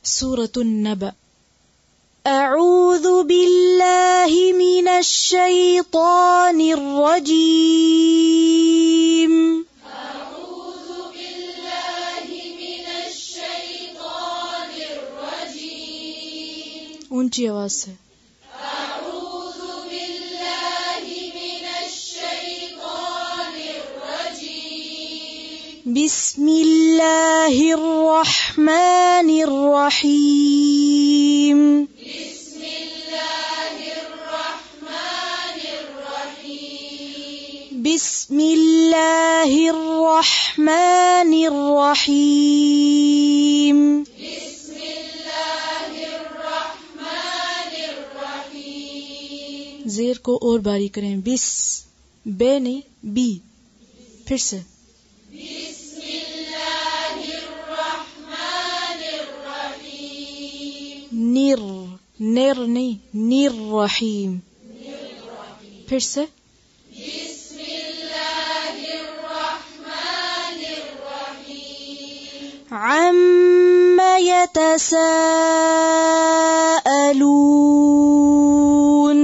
सूरतुन नबअ। अऊज़ु बिल्लाहि मिनश शैतानिर रजीम। अऊज़ु बिल्लाहि मिनश शैतानिर रजीम। ऊंची आवाज से। अऊज़ु बिल्लाहि मिनश शैतानिर रजीम। बिस्मिल्लाहिर रहमानिर रहीम। बिस्मिल्लाहिर रहमानिर रहीम। बिस्मिल्लाहिर रहमानिर रहीम। बिस्मिल्लाहिर रहमानिर रहीम। जेर को और बारी करें। बिस, बे नहीं, बी। फिर से। बिस्मिल्लाहिर रहमानिर रहीम। निर, निर नहीं, निर रहीम। फिर से। बिस्मिल्लाहिर रहमानिर रहीम। अम्मा यतसाअलून।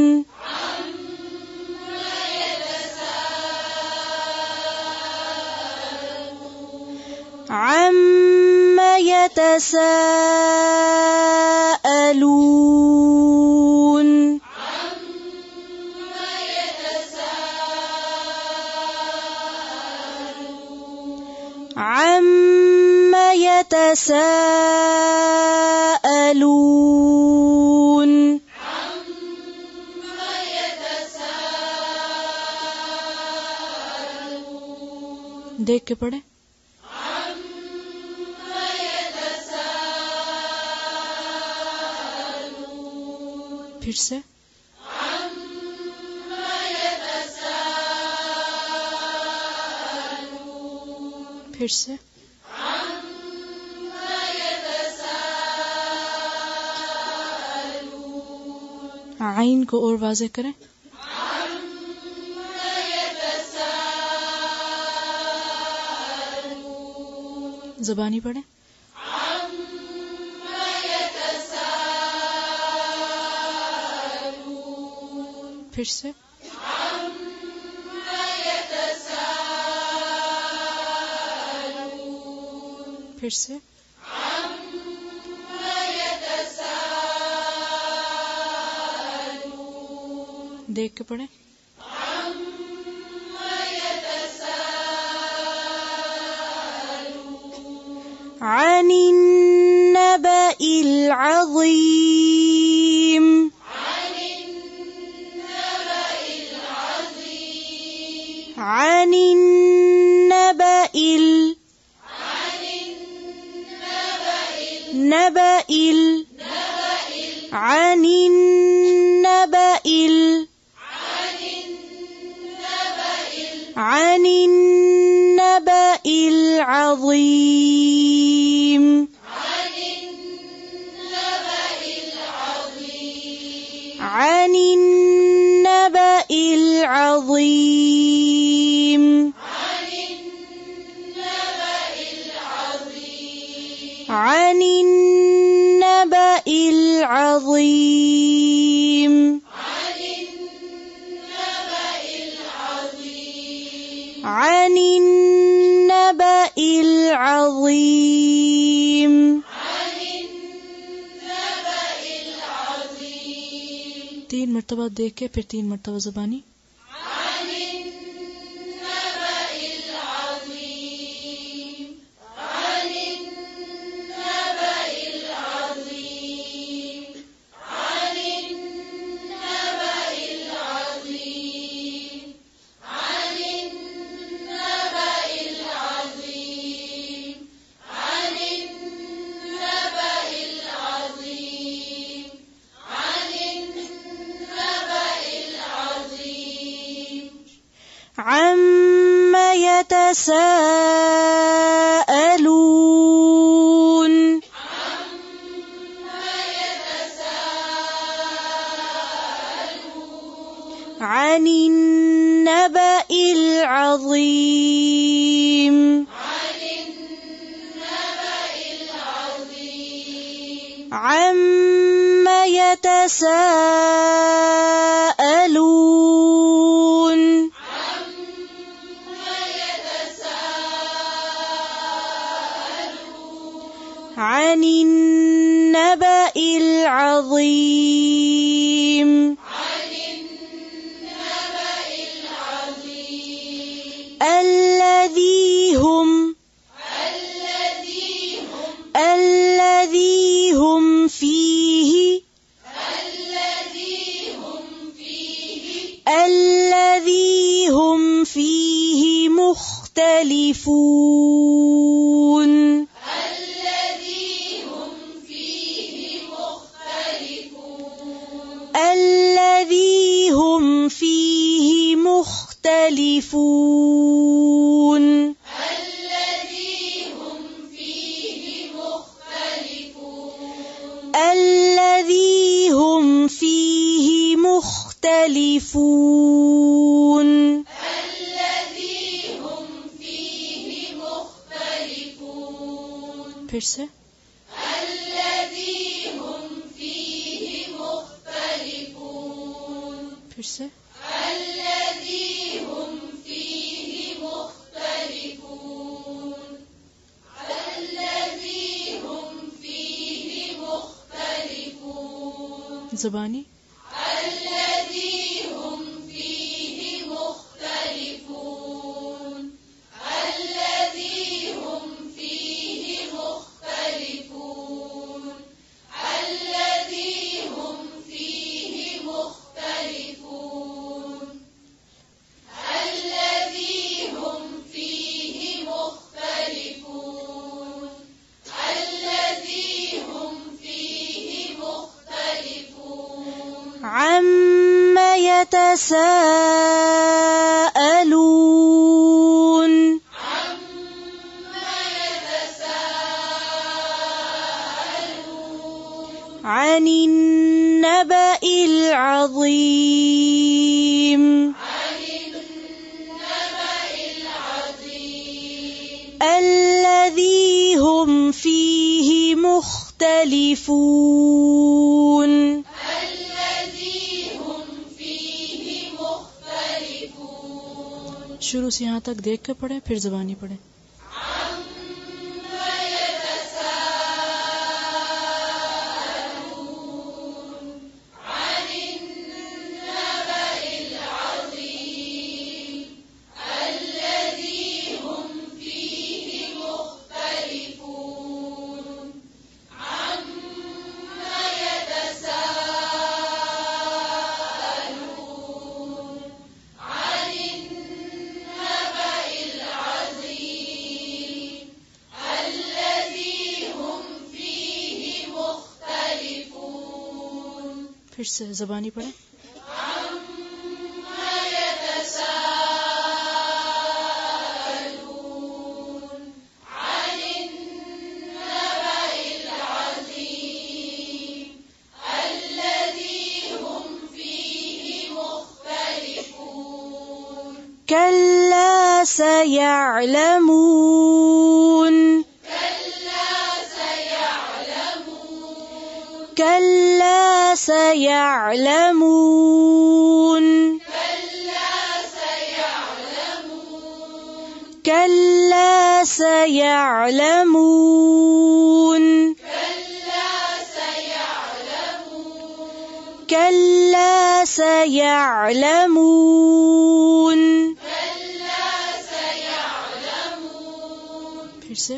अम्मा यतसाअलून। अम्मा यतसाअलून। देख के पढ़े। फिर से। फिर से। आइन को और वाज़ेह करें। ज़बानी पढ़े। फिर से। फिर से। देख के पढ़े। अनिन नबइल अज़ीम। अनिन नबइल नबइल अनिन नबइल अनिन नबइल अज़ीम। अनिन नबइल अज़ीम। अनिन नबइल अज़ीम। अनिन नबइल अज़ीम। तीन मर्तबा देख के फिर 3 मर्तबा ज़बानी। عَمَّ يَتَسَاءَلُونَ عَنِ النَّبَإِ الْعَظِيمِ عَمَّ يَتَسَاءَلُونَ عَنِ النَّبَإِ الْعَظِيمِ الَّذِي هُمْ فِيهِ مُخْتَلِفُونَ फिर से फिर से ज़बानी عَمَّ يَتَسَاءَلُونَ عَنِ النَّبَإِ الْعَظِيمِ الَّذِي هُمْ فِيهِ مُخْتَلِفُونَ शुरू से यहाँ तक देख कर पढ़े फिर ज़बानी पढ़े। फिर से ज़बानी पढ़े। كلا سيعلمون كلا سيعلمون كلا سيعلمون كلا سيعلمون फिर से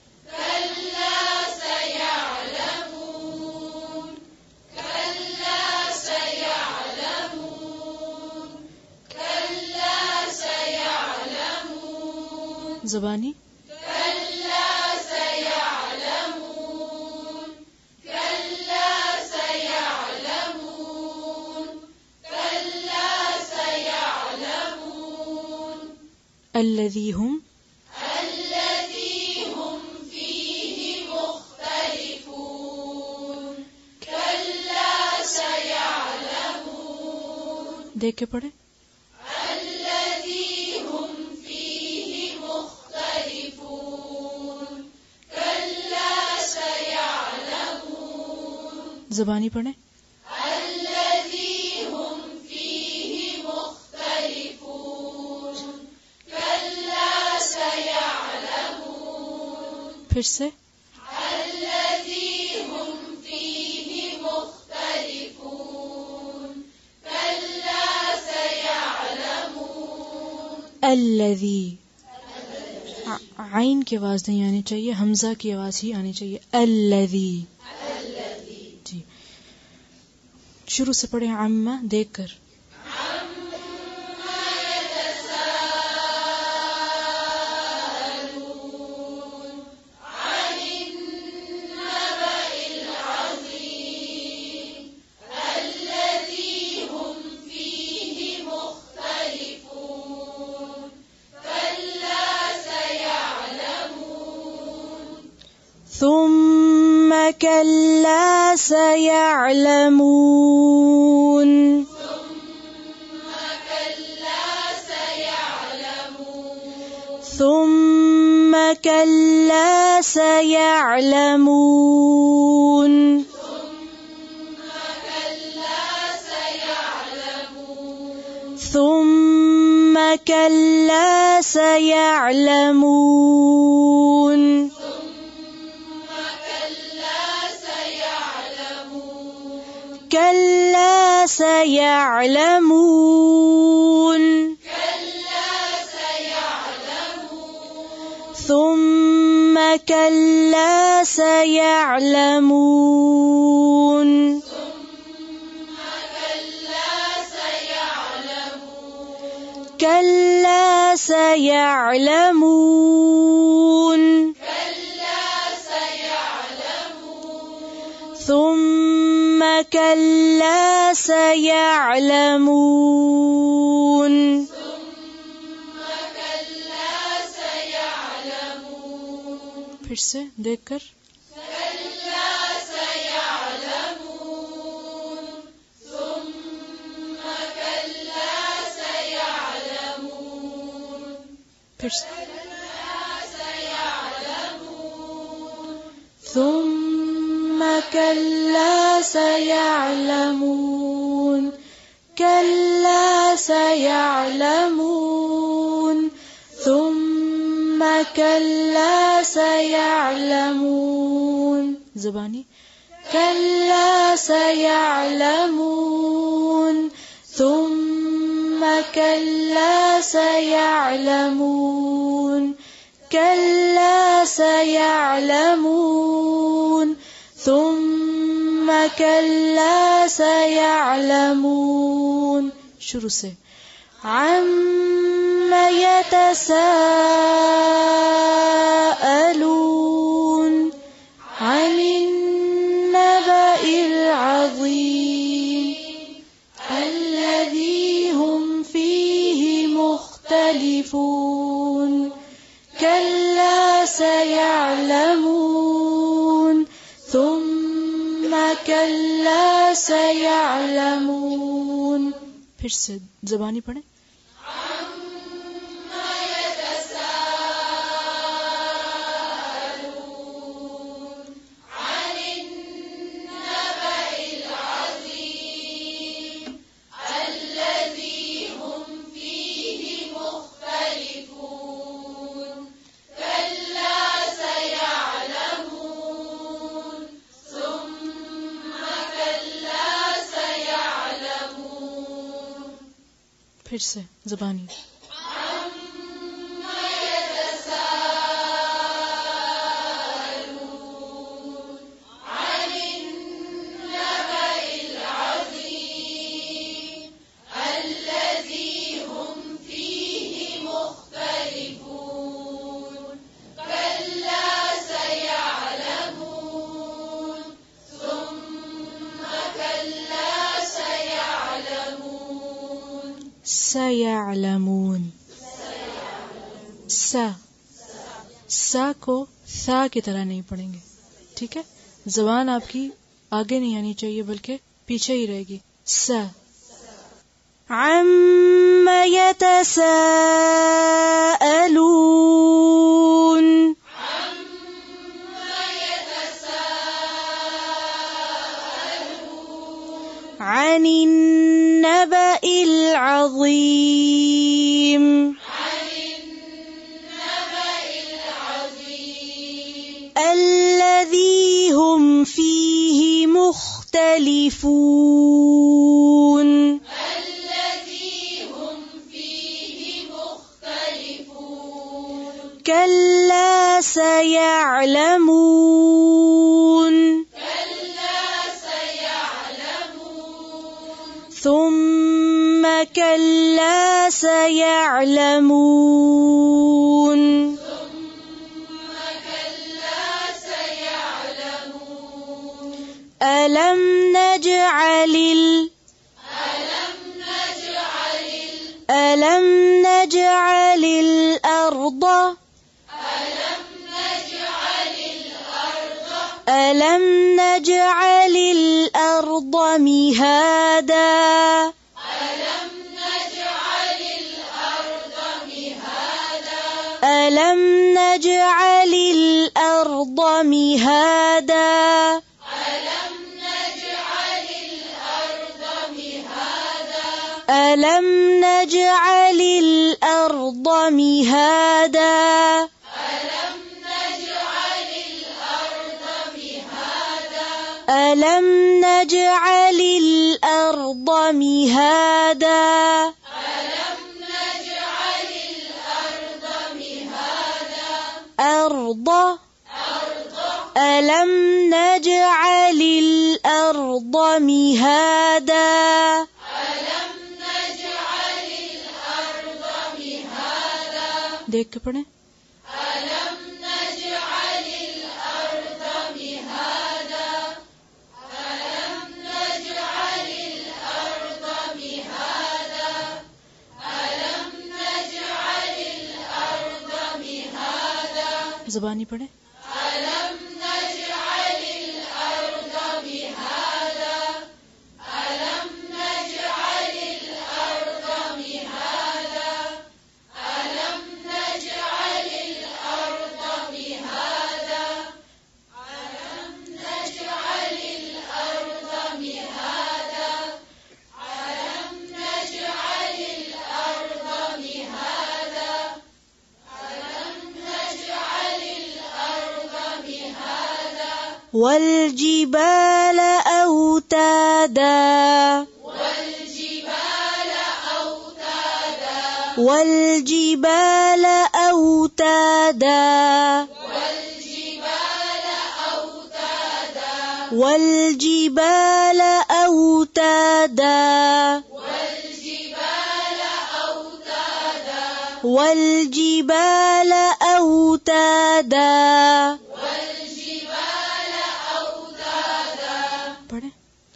ज़बानी الذي هم देख के पढ़े। ज़बानी पढ़ें। الذي هم فيه مختلفون كلا سيعلمون फिर से الذي هم فيه مختلفون كلا سيعلمون अल्लज़ी, आइन की आवाज नहीं आनी चाहिए, हमजा की आवाज ही आनी चाहिए। अल्लज़ी जी। शुरू से पढ़े अम्मा देखकर। ثم كلا سيعلمون ثم كلا سيعلمون ثم كلا سيعلمون كلا سيعلمون ثم كلا سيعلمون كلا سيعلمون ثم كلا سيعلمون फिर से देखकर फिर से ثم كلا سيعلمون كلا سيعلمون ثم كلا سيعلمون زباني كلا سيعلمون ثم كلا سيعلمون كلا سيعلمون ثم كلا سيعلمون शुरू से عما يتساءلون عن النبأ العظيم الذي هم فيه مختلفون كلا سيعلمون ثم كلا سيعلمون फिर से ज़बानी पढ़ें फिर से ज़बानी सयालमून सा को सा की तरह नहीं पढ़ेंगे, ठीक है। ज़बान आपकी आगे नहीं आनी चाहिए बल्कि पीछे ही रहेगी। सा अम्मा यतसाअलून عن النبأ العظيم الذي هم فيه مختلفون كلا سيعلمون ثم كلا سيعلمون ألم نجعل الأرض مهادا ألم نجعل الأرض مهادا देख के पढ़ें ज़बानी पढ़ें والجبال أوتادا पढ़ें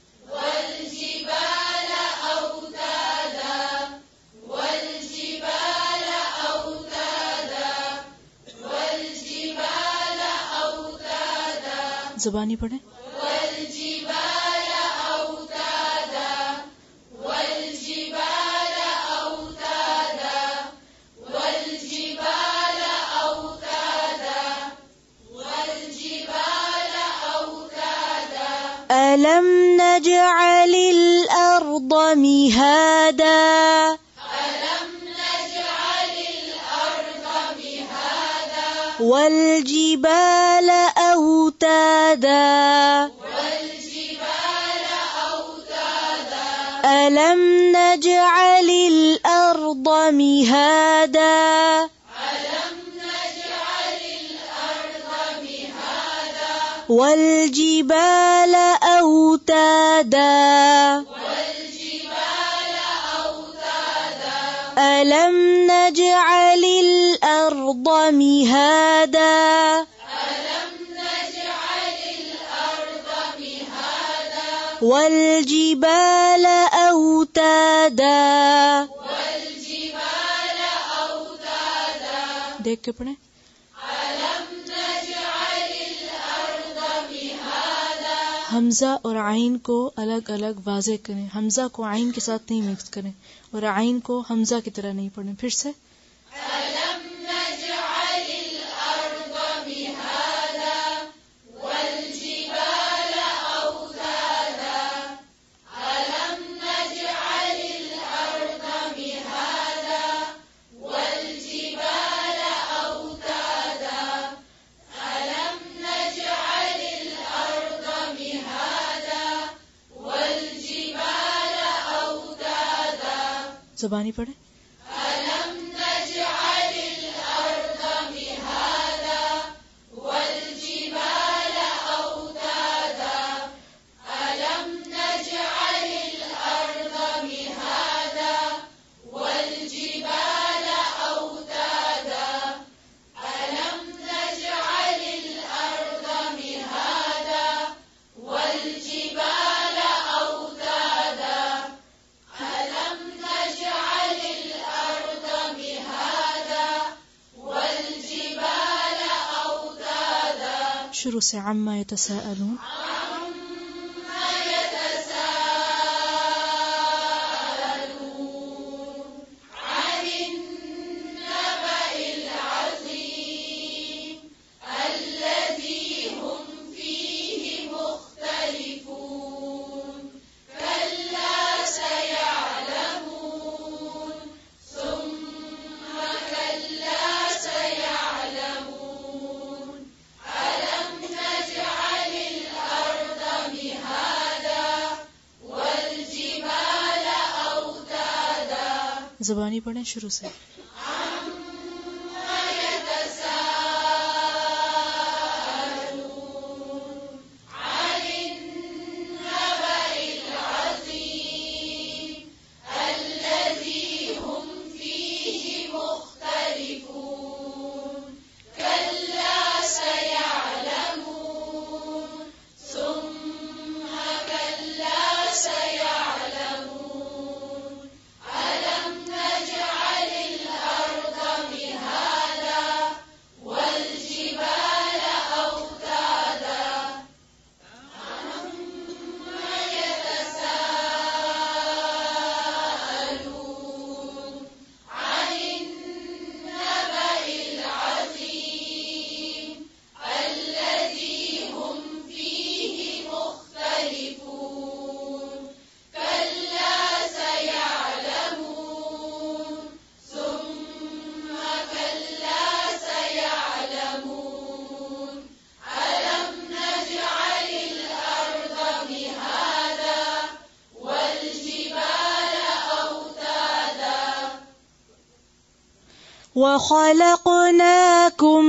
ज़बानी पढ़ें ألم نجعل الأرض مهادا والجبال أوتادا ألم نجعل الأرض مهادا والجبال أوتادا ألم نجعل الأرض مهادا والجبال أوتادا देख के पढ़ें हमजा और आइन को अलग अलग वाज़े करें हमजा को आइन के साथ नहीं मिक्स करें और आइन को हमजा की तरह नहीं पढ़ें फिर से ज़बानी पढ़े। ألم نجعل الأرض مهادا والجبال أوتادا ألم نجعل الأرض مهادا والجبال أوتادا ألم نجعل الأرض مهادا والجبال أوتادا ألم نجعل الأرض مهادا والجبال أوتادا शुरू से अम्मा यतसाअलून। عما يتساءلون عن النبأ العظيم الذي هم فيه مختلفون كلا سيعلمون ثم كلا سيعلمون ألم نجعل الأرض مهادا والجبال أوتادا ज़बानी पढ़े शुरू से। عما يتساءلون عن النبأ العظيم الذي هم فيه مختلفون كلا سيعلمون ثم كلا سيعلمون ألم نجعل الأرض مهادا والجبال أوتادا عما يتساءلون عن النبأ العظيم الذي هم فيه مختلفون كلا سيعلمون ثم كلا سيعلمون ألم نجعل الأرض مهادا والجبال أوتادا وخلقناكم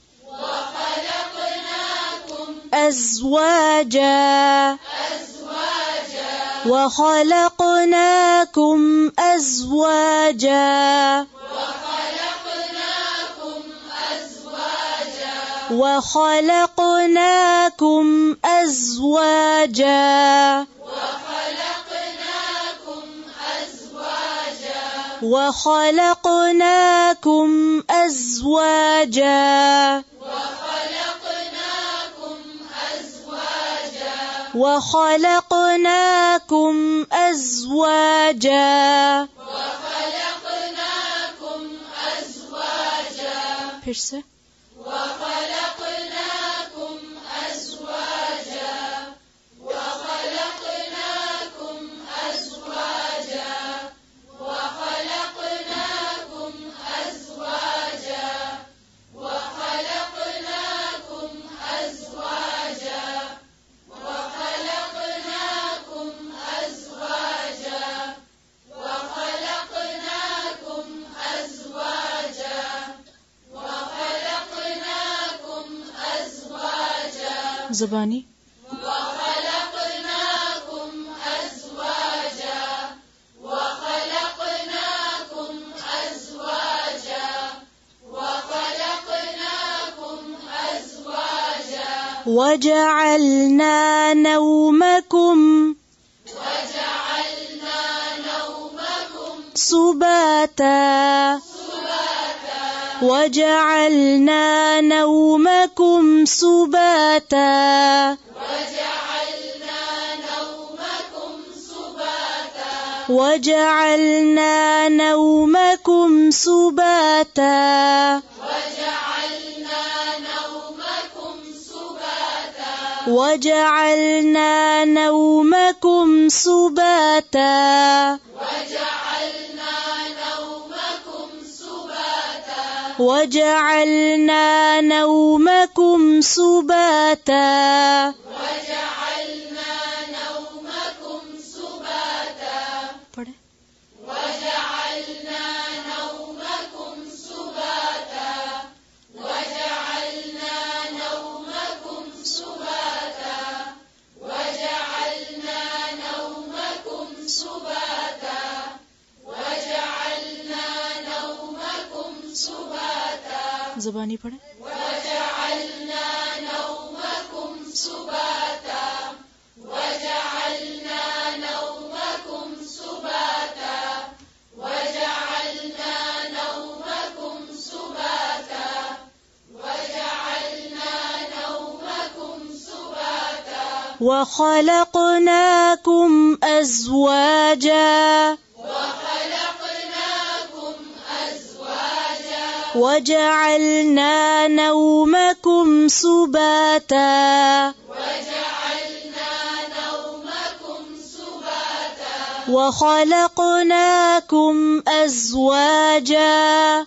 أزواجا وخلقناكم أزواجا وخلقناكم أزواجا وخلقناكم أزواجا وخلقناكم أزواجا फिर से। وخلقناكم أزواجا وخلقناكم أزواجا وخلقناكم أزواجا وخلقناكم أزواجا وخلقناكم أزواجا وخلقناكم أزواجا وخلقناكم أزواجا ज़बानी وخلقناكم أزواجا وخلقناكم أزواجا وخلقناكم أزواجا وجعلنا نومكم سباتا وجعلنا نومكم سباتا وجعلنا نومكم سباتا وجعلنا نومكم سباتا وجعلنا نومكم سباتا पढ़े। وجعلنا ज़बानी पढ़ें। वजअलना नौमकुम सुबाता वजअलना नौमकुम सुबाता वजअलना नौमकुम सुबाता वजअलना नौमकुम सुबाता وخلقناكم أزواجا وجعلنا نومكم سباتا وخلقناكم أزواجا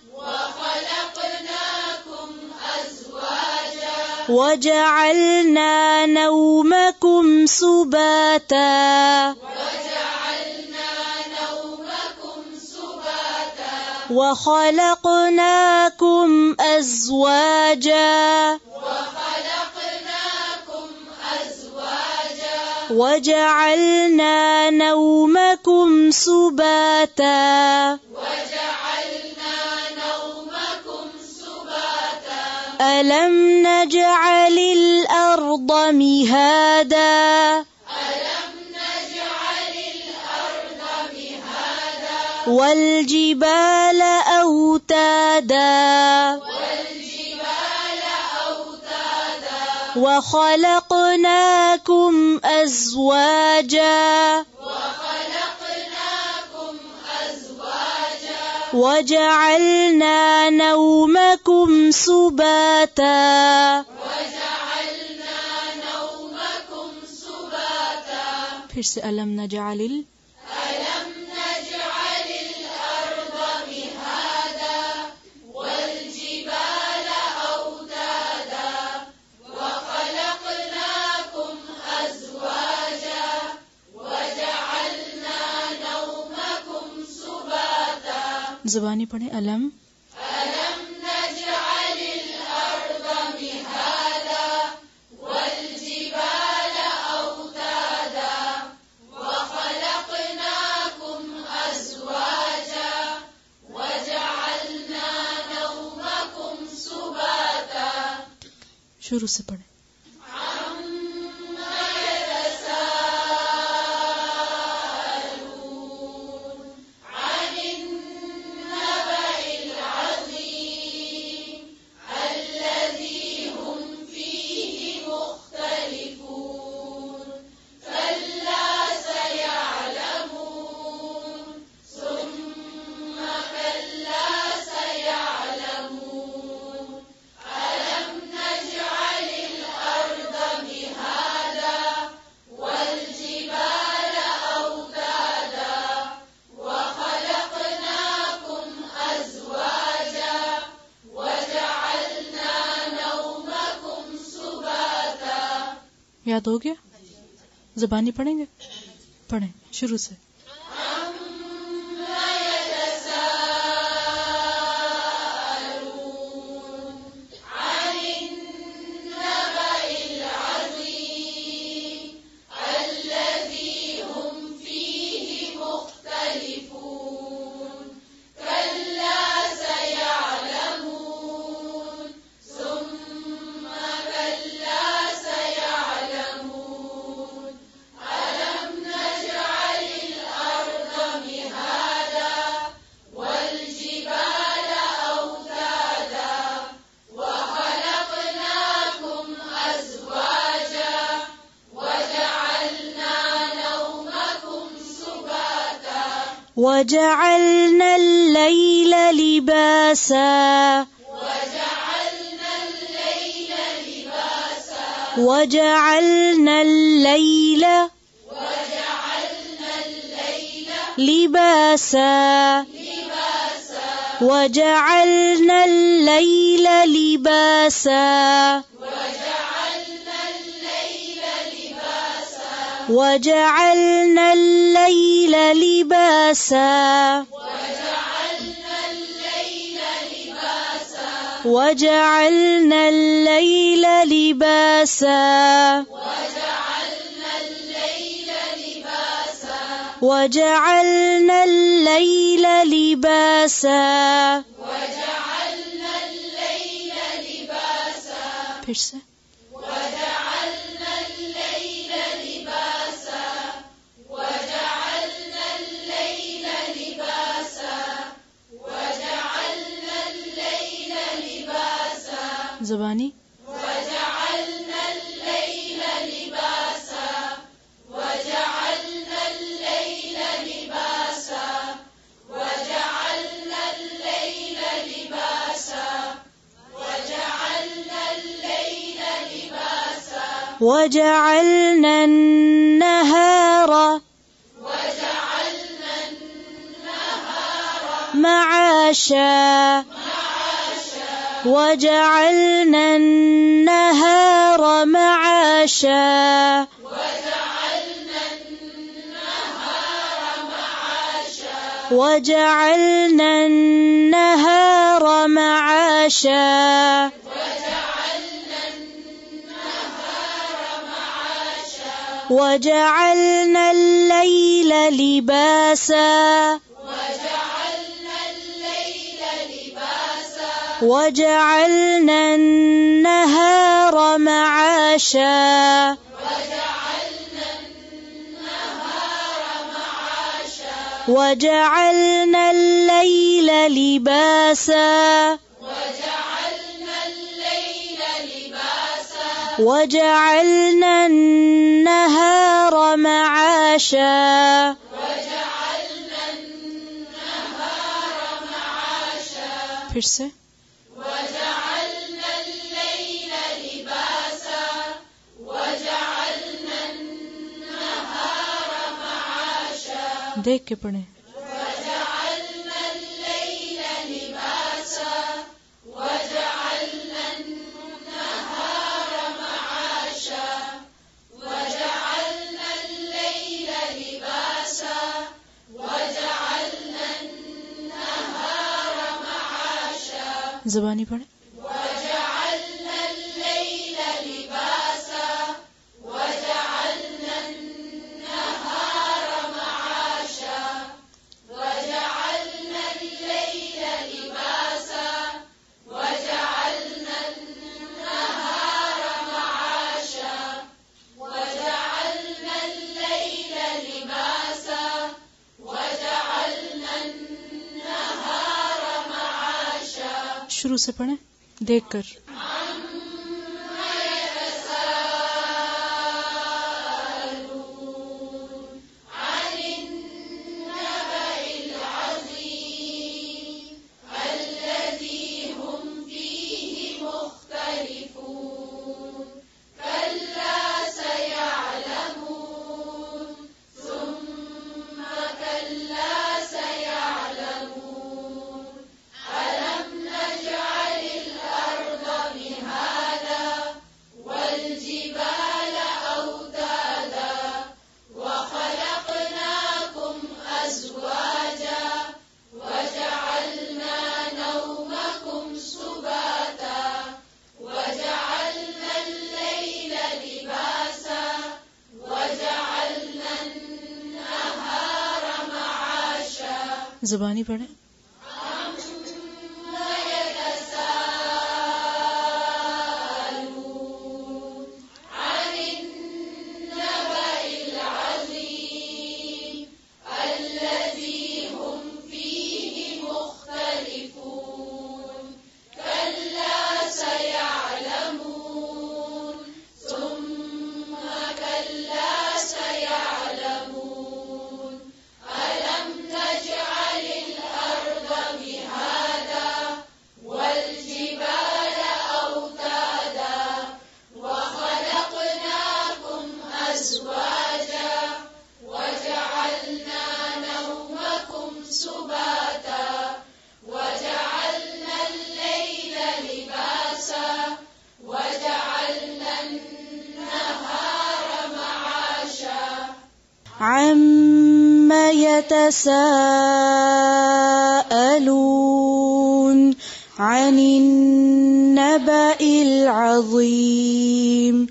وجعلنا نومكم سباتا وخلقناكم أزواجا وجعلنا نومكم سباتا ألم نجعل الأرض مهادا والجبال أوتادا وخلقناكم أزواجا وجعلنا نومكم سباتا फिर से अलम नजअलिल ज़बानी पढ़ें। अलम शुरू से पढ़ें। याद हो गया? ज़बानी पढ़ेंगे? पढ़ें शुरू से। وجعلنا الليل لباسا وجعلنا الليل لباسا وجعلنا الليل لباسا وجعلنا الليل لباسا وجعلنا الليل لباسا وجعلنا الليل لباسا وجعلنا الليل फिर से وجعلنا الليل لباسا وجعلنا الليل لباسا وجعلنا الليل لباسا ज़बानी وجعلنا الليل لباسا وجعلنا الليل لباسا وجعلنا الليل لباسا وجعلنا الليل لباسا وجعلنا النهار وجعلنا النهار معاشا معاشا وجعلنا النهار معاشا وجعلنا النهار معاشا وجعلنا النهار معاشا وجعلنا النهار معاشا وجعلنا الليل لباسا وجعلنا الليل لباسا وجعلنا النهار معاشا وجعلنا النهار معاشا وجعلنا الليل لباسا وجعلنا الليل لباسا وجعلنا النهار معاشا وجعلنا النهار معاشا फिर से وجعلنا الليل لباسا وجعلنا النهار معاشا देख के पढ़ें وجعلنا الليل لباسا وجعلنا النهار معاشا وجعلنا الليل لباسا وجعلنا النهار معاشا ज़बानी पढ़ें وجعلنا الليل لباسا وجعلنا النهار معاشا وجعلنا الليل لباسا وجعلنا النهار معاشا وجعلنا الليل لباسا وجعلنا النهار معاشا शुरू से पढ़ें देख कर عن النبأ العظيم الذي هم فيه مختلفون كلا سيعلمون ثم كلا سيعلمون ألم نجعل الأرض مهادا والجبال أوتادا وخلقناكم أزواجا وجعلنا نومكم سباتا وجعلنا الليل لباسا وجعلنا النهار معاشا ज़बानी पढ़ें عما يتساءلون عن النبأ العظيم الذي هم فيه مختلفون كلا سيعلمون ثم كلا سيعلمون ألم نجعل الأرض مهادا والجبال أوتادا وخلقناكم أزواجا وجعلنا نومكم سباتا وجعلنا الليل لباسا وجعلنا النهار معاشا عما يتساءلون عن النبأ العظيم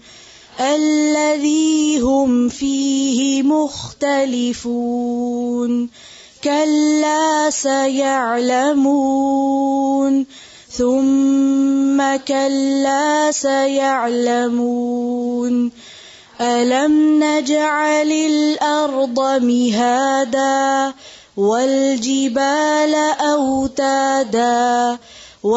الذي هم فيه مختلفون كلا سيعلمون ثم كلا سيعلمون ألم نجعل الأرض مهادا والجبال أوتادا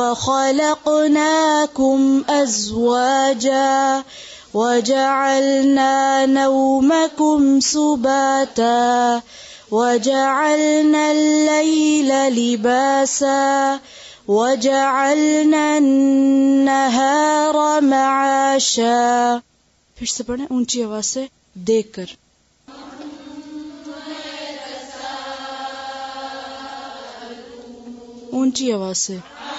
وخلقناكم أزواجا وجعلنا نومكم سباتا وجعلنا الليل لباسا وجعلنا النهار معاشا. फिर से पढ़ें ऊंची आवाज से देख कर. ऊंची आवाज से.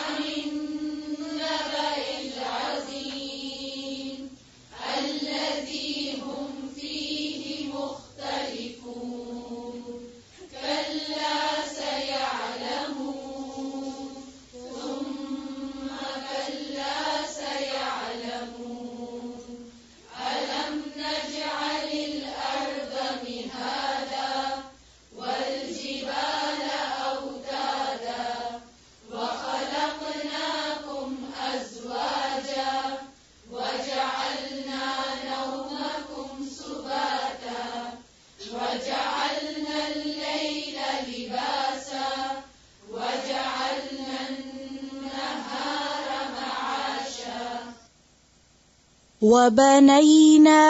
وبنينا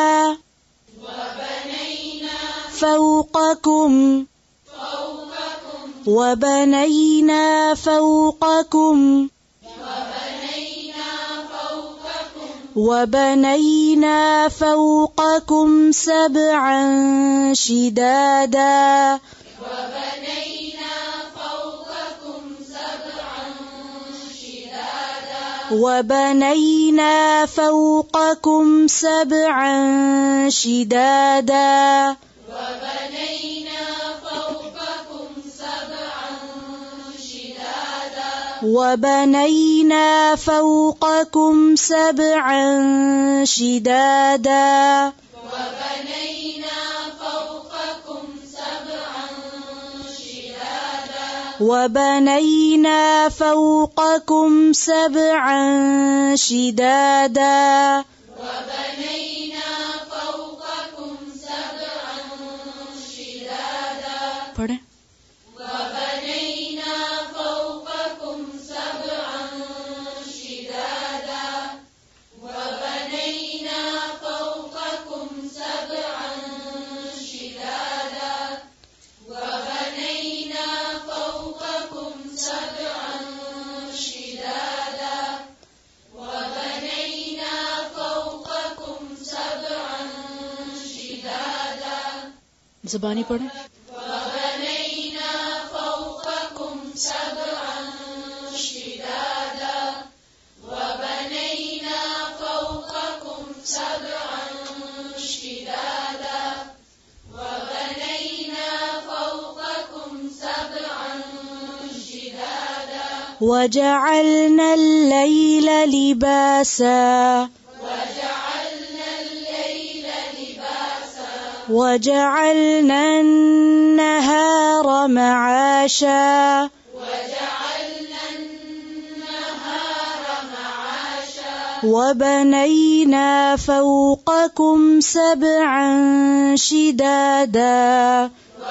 فوقكم وبنينا فوقكم وبنينا فوقكم سبعا شدادا وبنينا فوقكم سبعا شدادا وبنينا فوقكم سبعا شدادا وبنينا فوقكم سبعا شدادا पढ़ें. ज़बानी पढ़ें. وجعلنا الليل لباسا وجعلنا النهار معاشا وبنينا فوقكم سبعا شدادا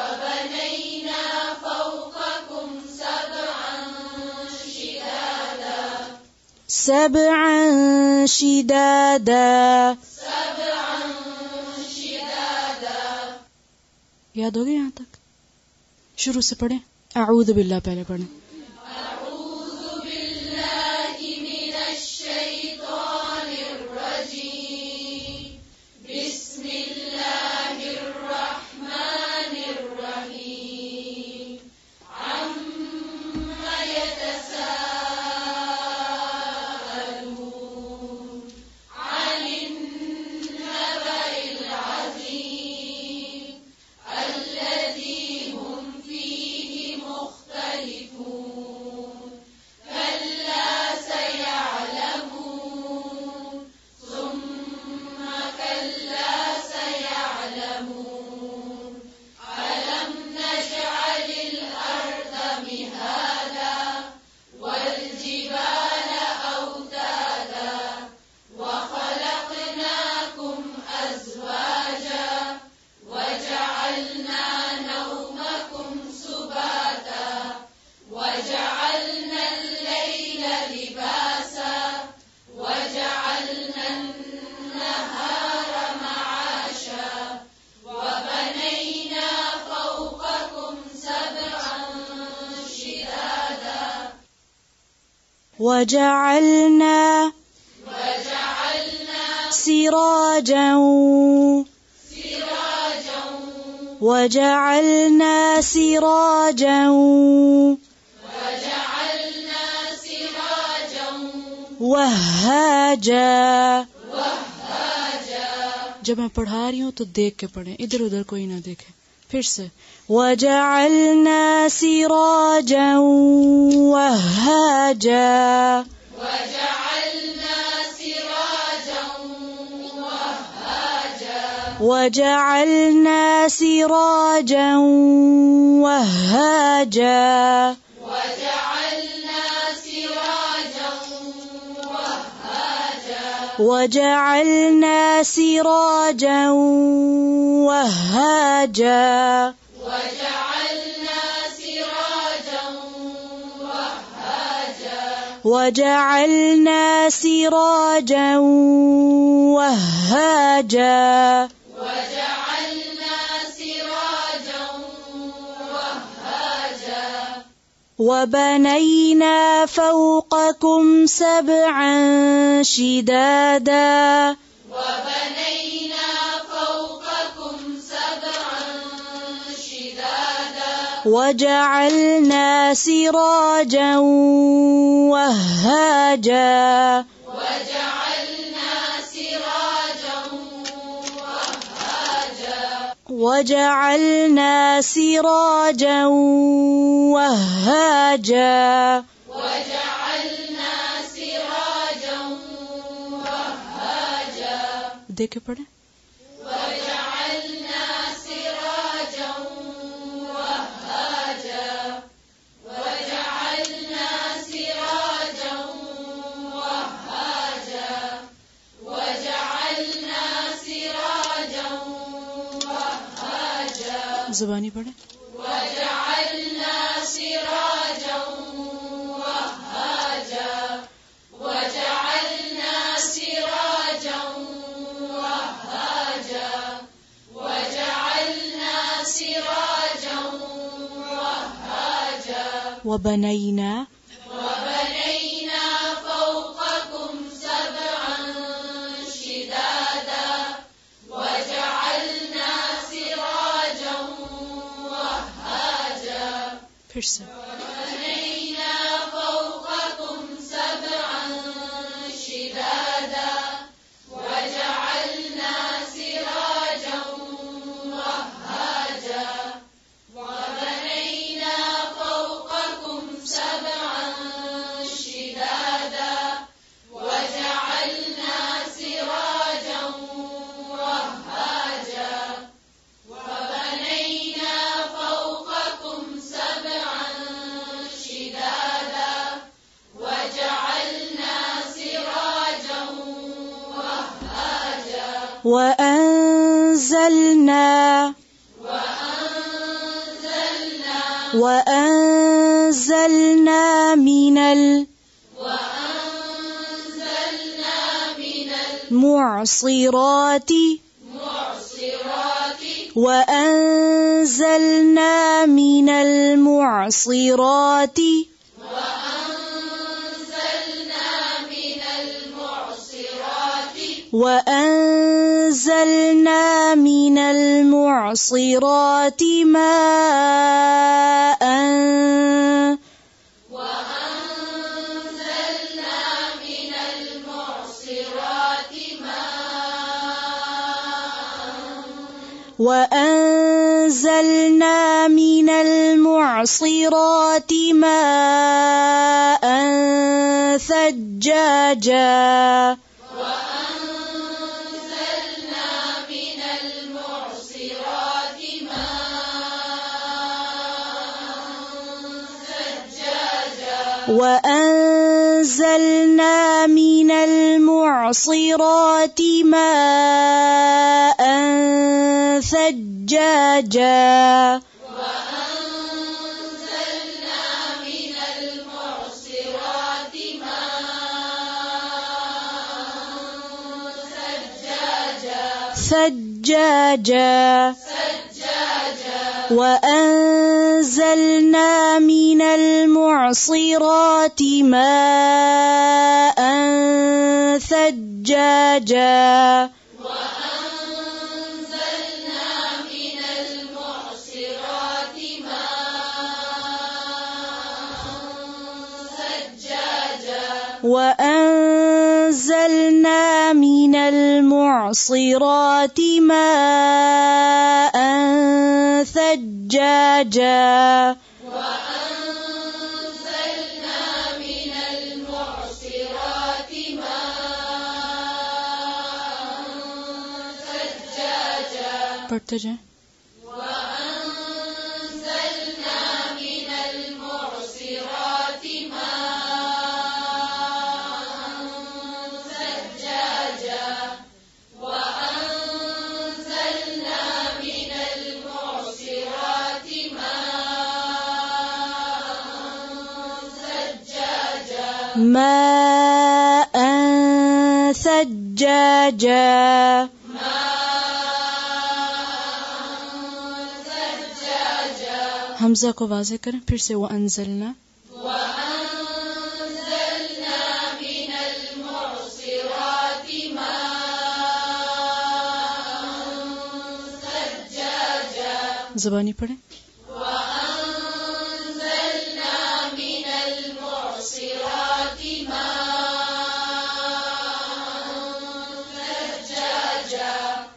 سبعا شدادا. याद हो गया यहाँ तक? शुरू से पढ़ें. अऊज़ु बिल्लाह पहले पढ़ें. فيه مختلفون وجعلنا سراجا وجعلنا سراجا वहाजा। जब मैं पढ़ा रही हूँ तो देख के पढ़ें, इधर उधर कोई ना देखे। फिर से वजअलना सिराजा वहाजा वजअलना सिराजा वहाजा وجعلنا سراجا وهاجا وجعلنا سراجا وهاجا وبنينا فوقكم سبعا شدادا وجعلنا سراجا وهاجا وجعلنا سراجا وهاجا देख के पढ़े। ज़बानी पढ़े। وبنينا فوقكم سبعا شدادا وجعلنا سراجا وهاجا फिर से وبنينا فوقكم سبعا شدادا وجعلنا سراجا وهاجا وبنينا فوقكم سبعا شدادا وجعلنا سراجا وهاجا وبنينا فوقكم سبعا شدادا وجعلنا سراجا وهاجا وأنزلنا من المعصرات وأنزلنا من المعصرات وأنزلنا من المعصرات ماء وأنزلنا من المعصرات ماء ثجاجا وأنزلنا من المعصرات ماء ثجاجا ثجاجا وأنزلنا من المعصرات ماء ثجاجا وأنزلنا من المعصرات ماء ثجاجا وأنزلنا من المعصرات ماء ثجاجا पढ़ते जाएं। وأنزلنا من المعصرات ماء ثجاجا وأنزلنا من المعصرات ماء ثجاجا हमजा को वाज़े करें फिर से वो अनज़लना وأنزلنا من المعصرات ماء ثجاجا ज़बानी पढ़ें। وأنزلنا من المعصرات ماء ثجاجا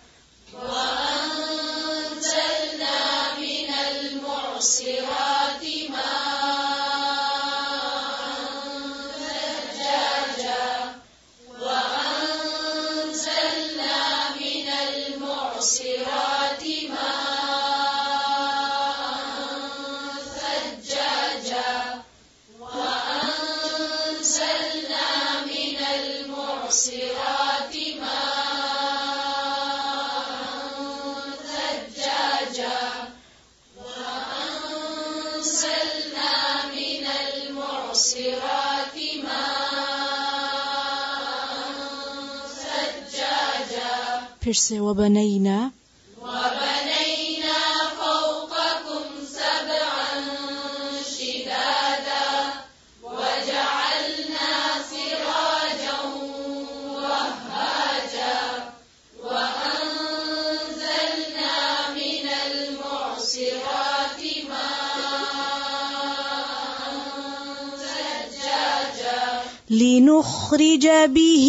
وأنزلنا من المعصرات ماء ثجاجا وأنزلنا من المعصرات ماء ثجاجا وأنزلنا من المعصرات ماء ثجاجا وأنزلنا من المعصرات ماء ثجاجا फिर से वबनैना وبنينا فوقكم سبعا شدادا وجعلنا سراجا وهاجا وأنزلنا من المعصرات ماء ثجاجا لنخرج به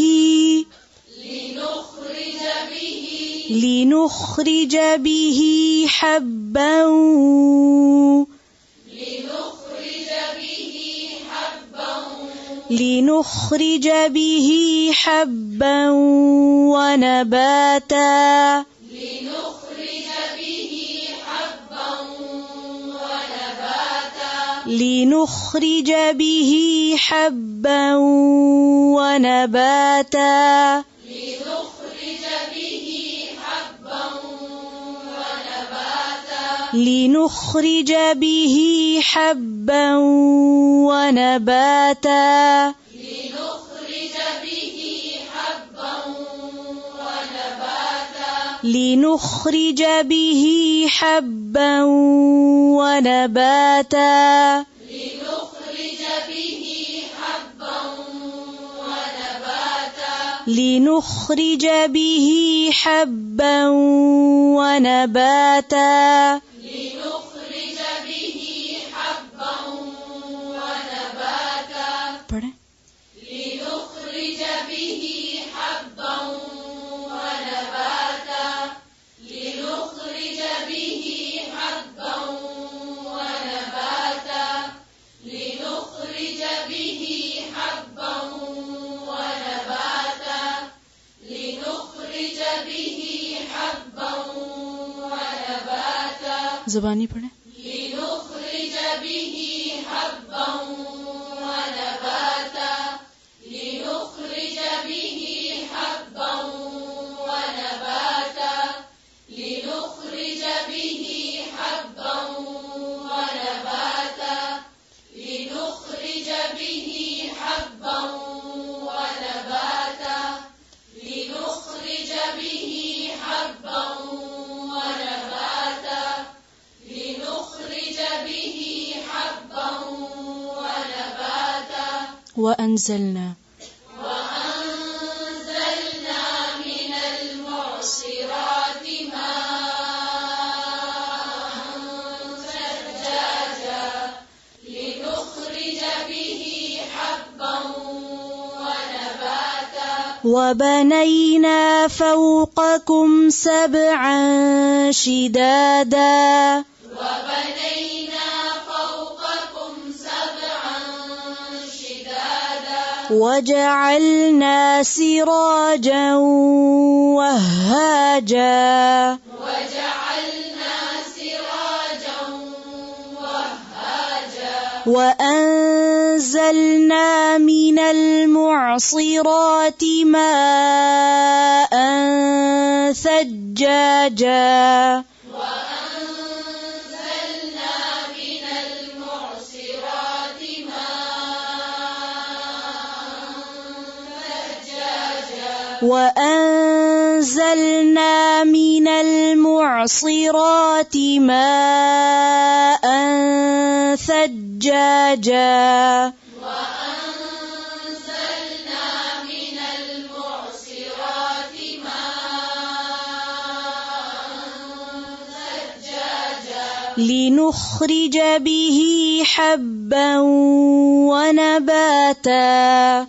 لنخرج به حبا لنخرج به حبا ونباتا لنخرج به حبا ونباتا لنخرج به حبا ونباتا لنخرج به حبا ونباتا لنخرج به حبا ونباتا لنخرج به حبا ونباتا لنخرج به حبا ونباتا لنخرج به حبا ونباتا لنخرج به حبا ونباتا لنخرج به حبا ونباتا पढ़ें। لنخرج به حبا ونباتا لنخرج به حبا ونباتا لنخرج به حبا ونباتا لنخرج به حبا ونباتا ज़बानी पढ़ें। لنخرج به حبا ونباتا لنخرج به حبا ونباتا لنخرج به حبا ونباتا لنخرج به حبا ونباتا لنخرج به حبا ونباتا لنخرج به حبا وأنزلنا من المعصرات ماء ثجاجا لنخرج به حبا ونباتا وبنينا فوقكم سبعا شدادا وجعلنا سراجا وهاجا وأنزلنا من المعصرات ماء ثجاجا وأنزلنا من المعصرات ماء ثجاجا لنخرج به حبا ونباتا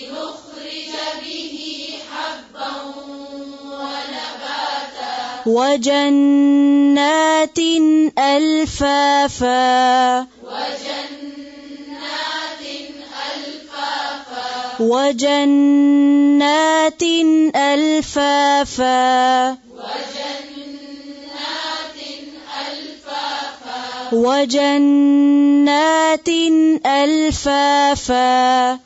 وجنات ألفافا وجنات ألفافا وجنات ألفافا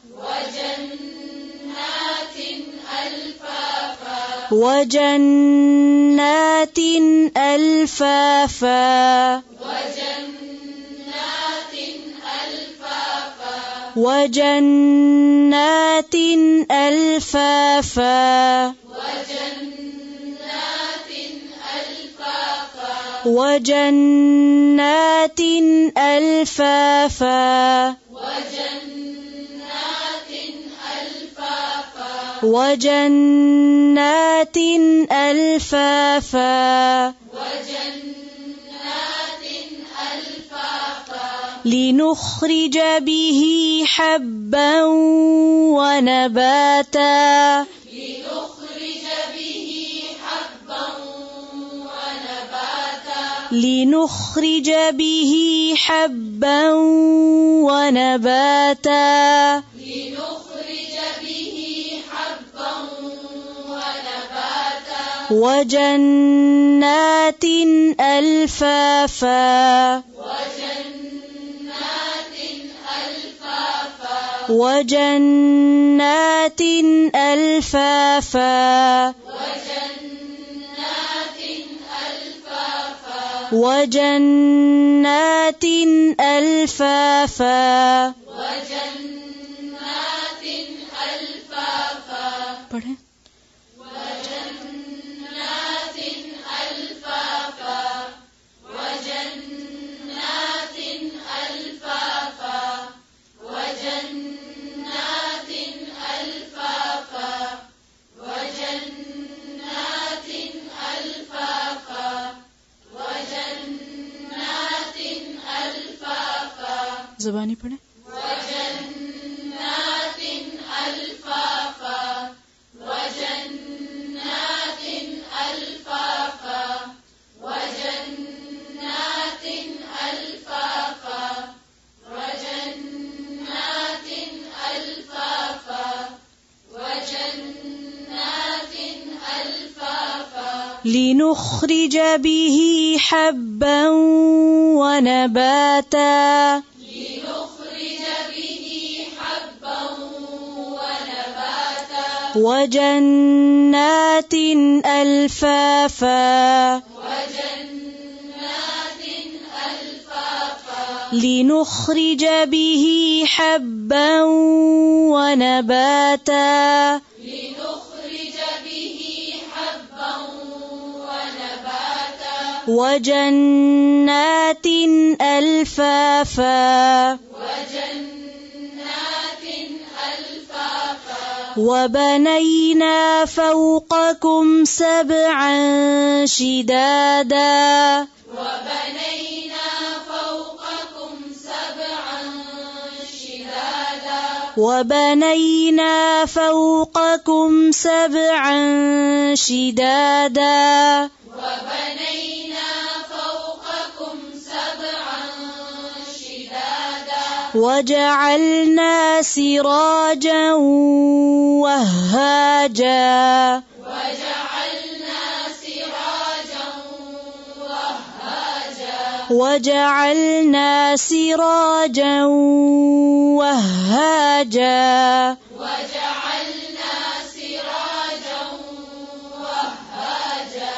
وجنات ألفافا وجنات ألفافا وجنات ألفافا وجنات ألفافا لنخرج به حبا ونباتا لنخرج به حبا ونباتا وجنات ألفافا وجنات ألفافا وجنات ألفافا पढ़ें ज़बानी पढ़ें لنخرج به حبا ونباتا وجنات ألفافا لنخرج به حبا ونباتا وجنات ألفافا وبنينا فوقكم سبعا شدادا وبنينا فوقكم سبعا شدادا وبنينا فوقكم سبعا شدادا وبنينا فوقكم سبعا شدادا وجعلنا سراجا وهاجا وجعلنا سراجا وهاجا وجعلنا سراجا وهاجا وجعلنا سراجا وهاجا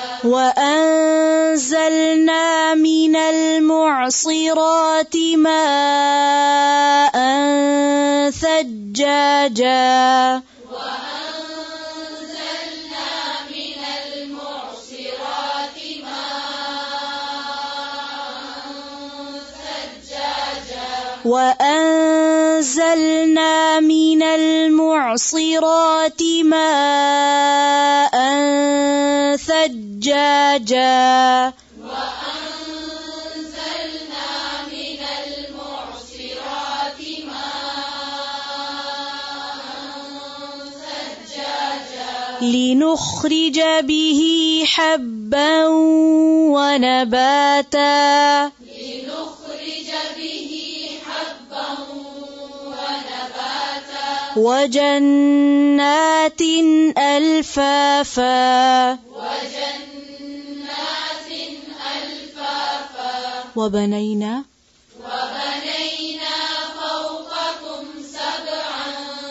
وأنزلنا من المعصرات ماء ثجاجا وأنزلنا من المعصرات ماء ثجاجا وأنزلنا من المعصرات ماء ثجاجا وأنزلنا من المعصرات ماء ثجاجا لنخرج به حبا ونباتا لنخرج به حبا ونباتا وجنات ألفافا وجنات ألفافا وبنينا وبنينا فوقكم سبعا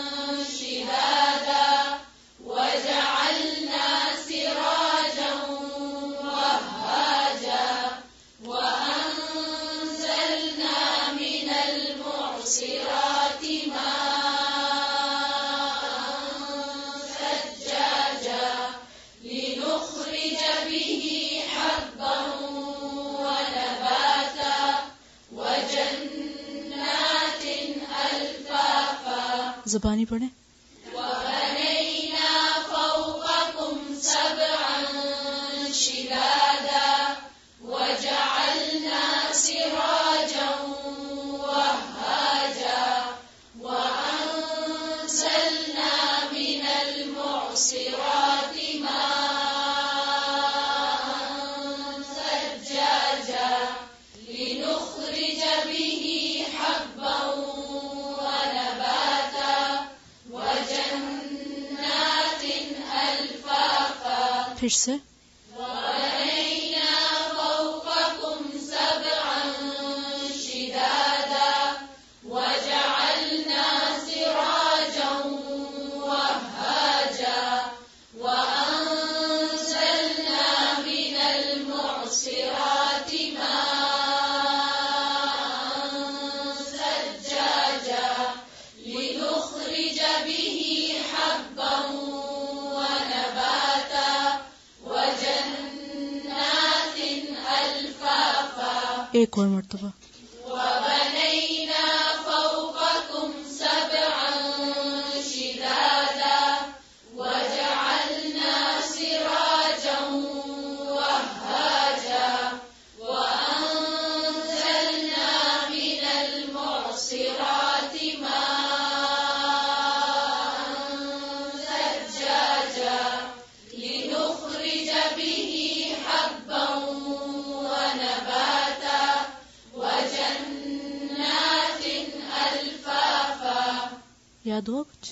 شدادا وجعلنا سراجا وهاجا وأنزلنا من المعصرات ماء ثجاجا لنخرج به حبا ونباتا وجنات ألفافا زبانی پڑھیں. وبنينا فوقكم سبعا شدادا وجعلنا سراجا وهاجا وأنزلنا من المعصرات ماء ثجاجا لنخرج به حبا ونباتا وجنات ألفافا پھر سے. وبنينا فوقكم سبعا شدادا وجعلنا سراجا وهاجا وأنزلنا من المعصرات ماء ثجاجا لنخرج به حبا ونباتا وجنات ألفافا ایک اور مرتبہ. وبنينا فوقكم سبعا شدادا وجعلنا سراجا وهاجا وأنزلنا من المعصرات ماء ثجاجا لنخرج به حبا ونباتا وجنات ألفافا یاد ہوا کچھ؟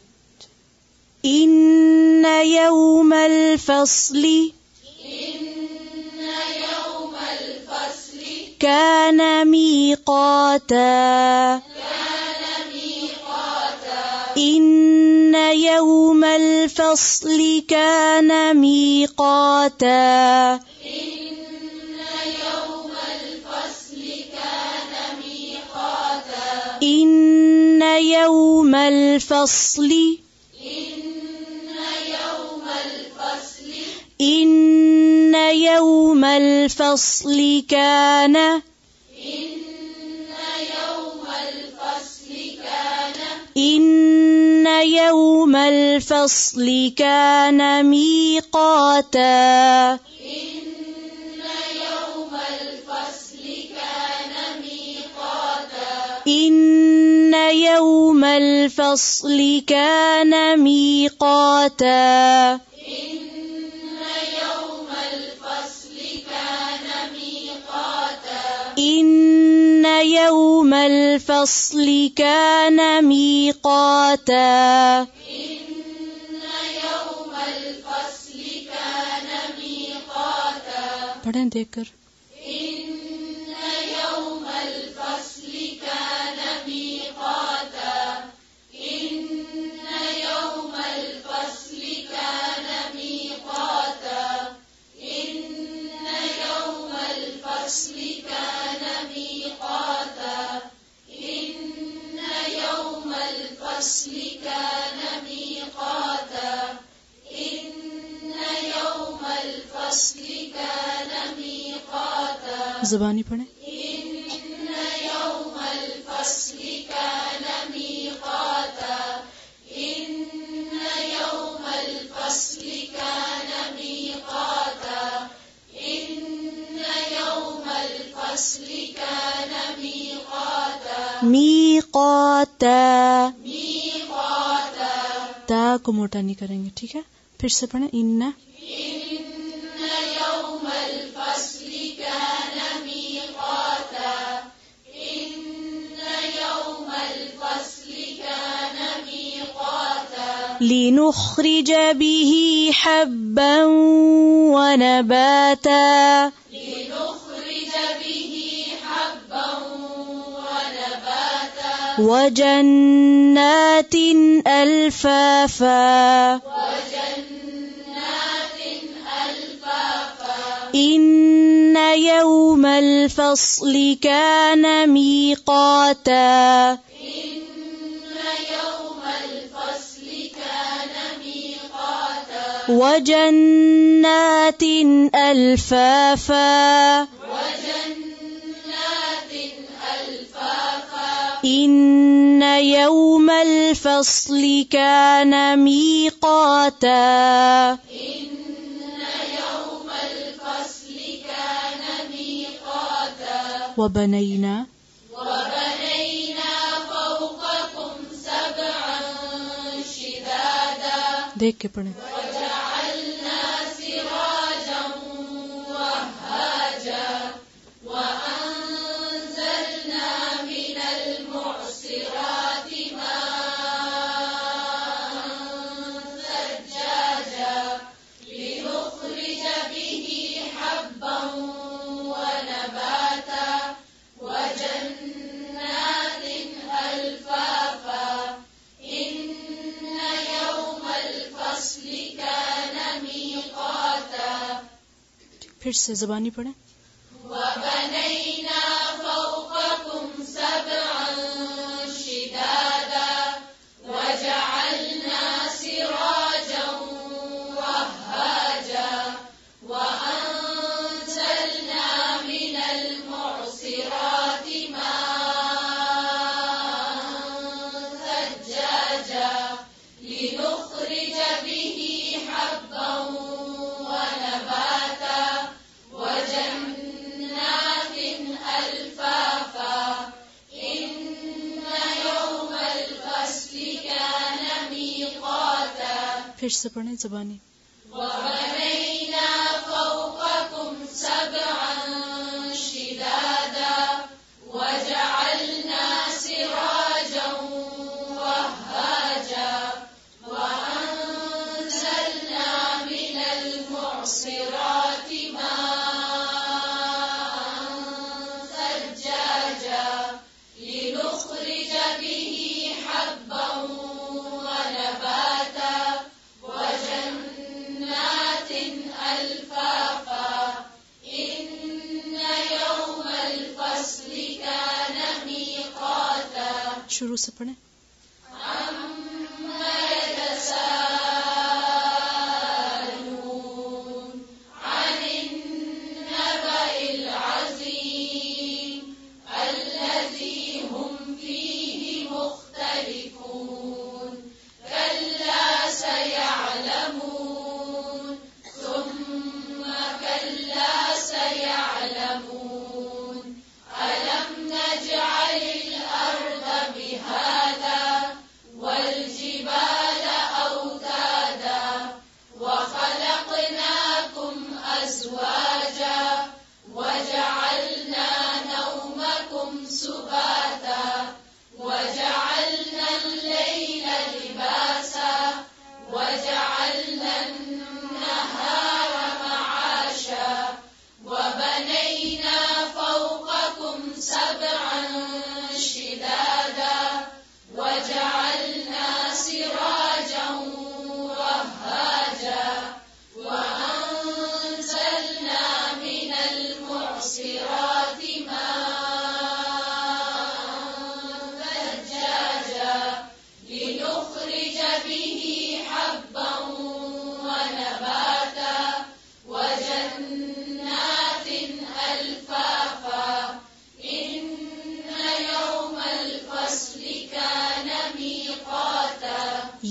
إن يوم الفصل إن يوم الفصل كان ميقاتا كان ميقاتا إن يوم الفصل كان ميقاتا إن يوم الفصل كان ميقاتا إن يوم الفصل إن يوم الفصل إن يوم الفصل كان إن يوم الفصل كان إن يوم الفصل كان ميقاتا إن يوم الفصل كان ميقاتا إن يوم الفصل كان ميقاتا पढ़ें देखकर ज़बानी पढ़ें मीक़ाता ता को मोटा नहीं करेंगे, ठीक है। फिर से पढ़ें इन्ना लिनुख़्रिज बिही हब्बन वनबाता वजन्नातिन अल्फाफा إن يوم الفصل كان ميقاتا وجنات ألفافا إن يوم الفصل كان ميقاتا वबनैना فوقكم سبعا شدادا देख के पढ़ें وجعلنا سراجا وهاجا وأنزلنا من المعصرات ماء ثجاجا لنخرج به حبا ونباتا وجنات ألفافا إن يوم الفصل كان ميقاتا फिर से ज़बानी पढ़ें وبنينا فوقكم سبعا شدادا وجعلنا سراجا وهاجا وأنزلنا من المعصرات ماء ثجاجا لنخرج به حبا ونباتا وجنات ألفافا إن يوم الفصل كان ميقاتا फिर से पढ़ें ज़बानी وبنينا فوقكم سبعا شدادا وجعلنا سراجا وهاجا وأنزلنا من المعصرات ماء ثجاجا لنخرج به حبا ونباتا وجنات ألفافا إن يوم الفصل كان ميقاتا शुरू से पढ़ें عما يتساءلون عن النبأ العظيم الذي هم فيه مختلفون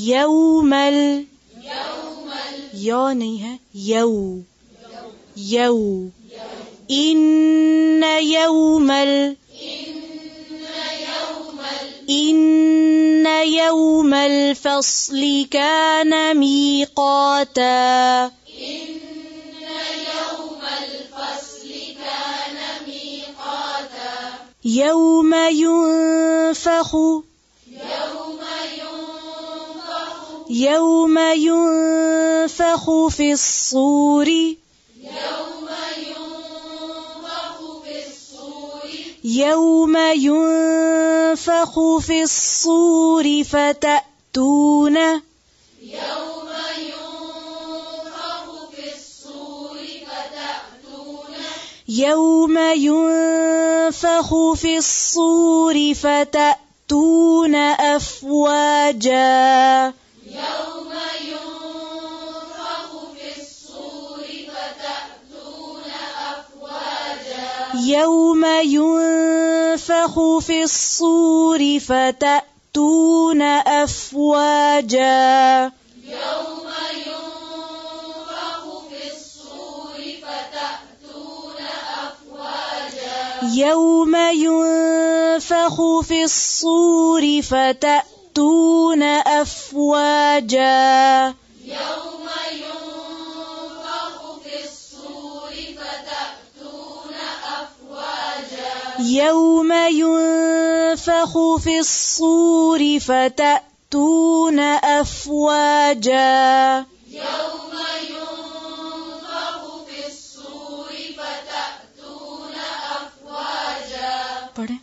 यौमल, या नहीं है, यौ, यौ। إن يوم الفصل كان ميقاتا يوم ينفخ في الصور يوم ينفخ في الصور فتأتون يوم ينفخ في الصور فتأتون أفواجا يوم ينفخ في الصور فتأتون أفواجا يوم ينفخ في الصور فتأتون أفواجا يوم ينفخ في الصور فتأتون أفواجا पढ़ें।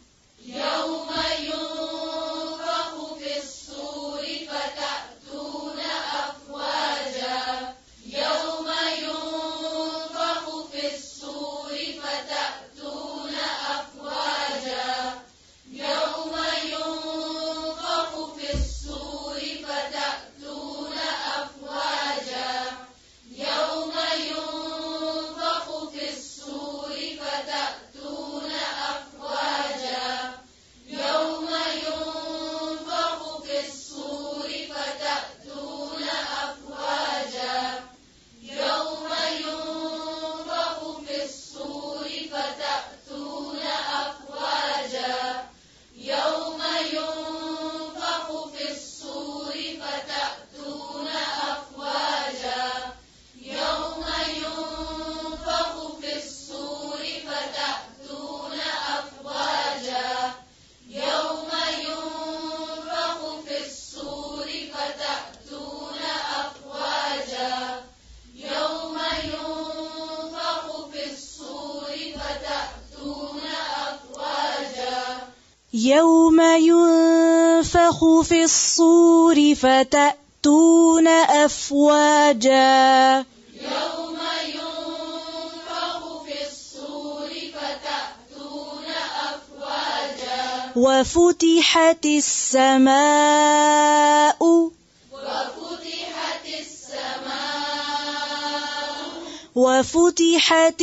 يوم ينفخ في الصور فتأتون أفواجا يوم ينفخ في الصور فتأتون أفواجا وفتحت السماء وفتحت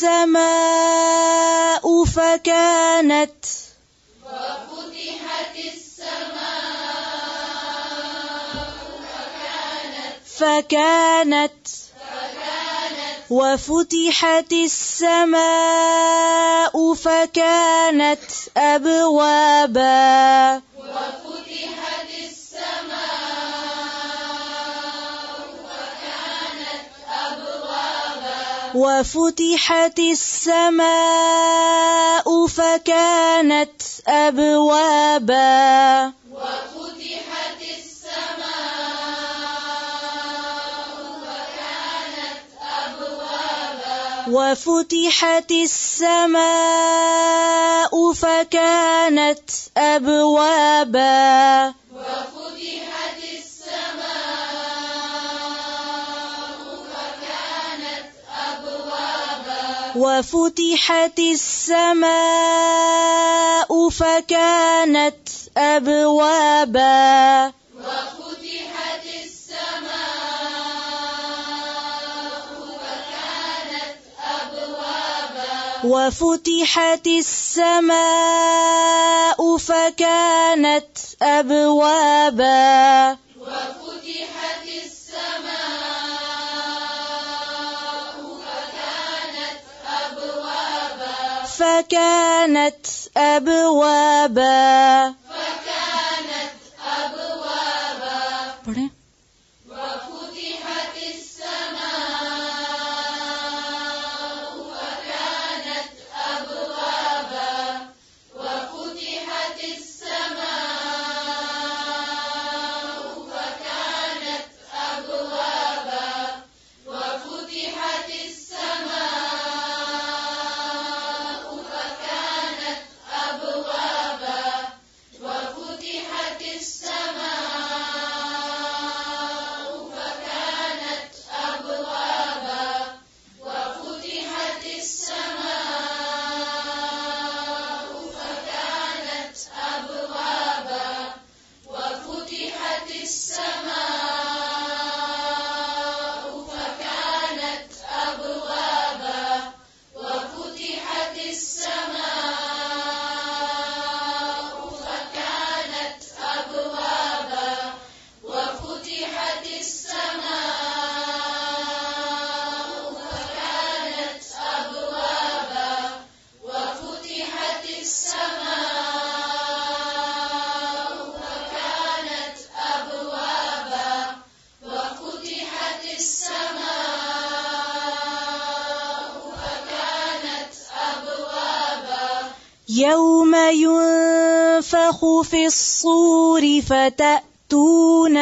السماء فكانت وفتحت السماء فكانت أبوابا وفتحت السماء فكانت أبوابا وفتحت السماء فكانت أبوابا وفتحت السماء فكانت أبوابا وفتحت السماء فكانت أبوابا فكانت أبوابا فكانت أبوابا पढ़ें وفتحت السماء فكانت أبوابا وفتحت السماء فكانت أبوابا وفتحت السماء فكانت أبوابا وفتحت السماء فكانت أبوابا وفتحت السماء فكانت أبوابا وفتحت السماء فكانت أبوابا وفتحت السماء فكانت أبوابا وفتحت السماء فكانت أبوابا وفتحت السماء فكانت أبوابا وفتحت السماء فكانت أبوابا يوم ينفخ في الصور فتأتون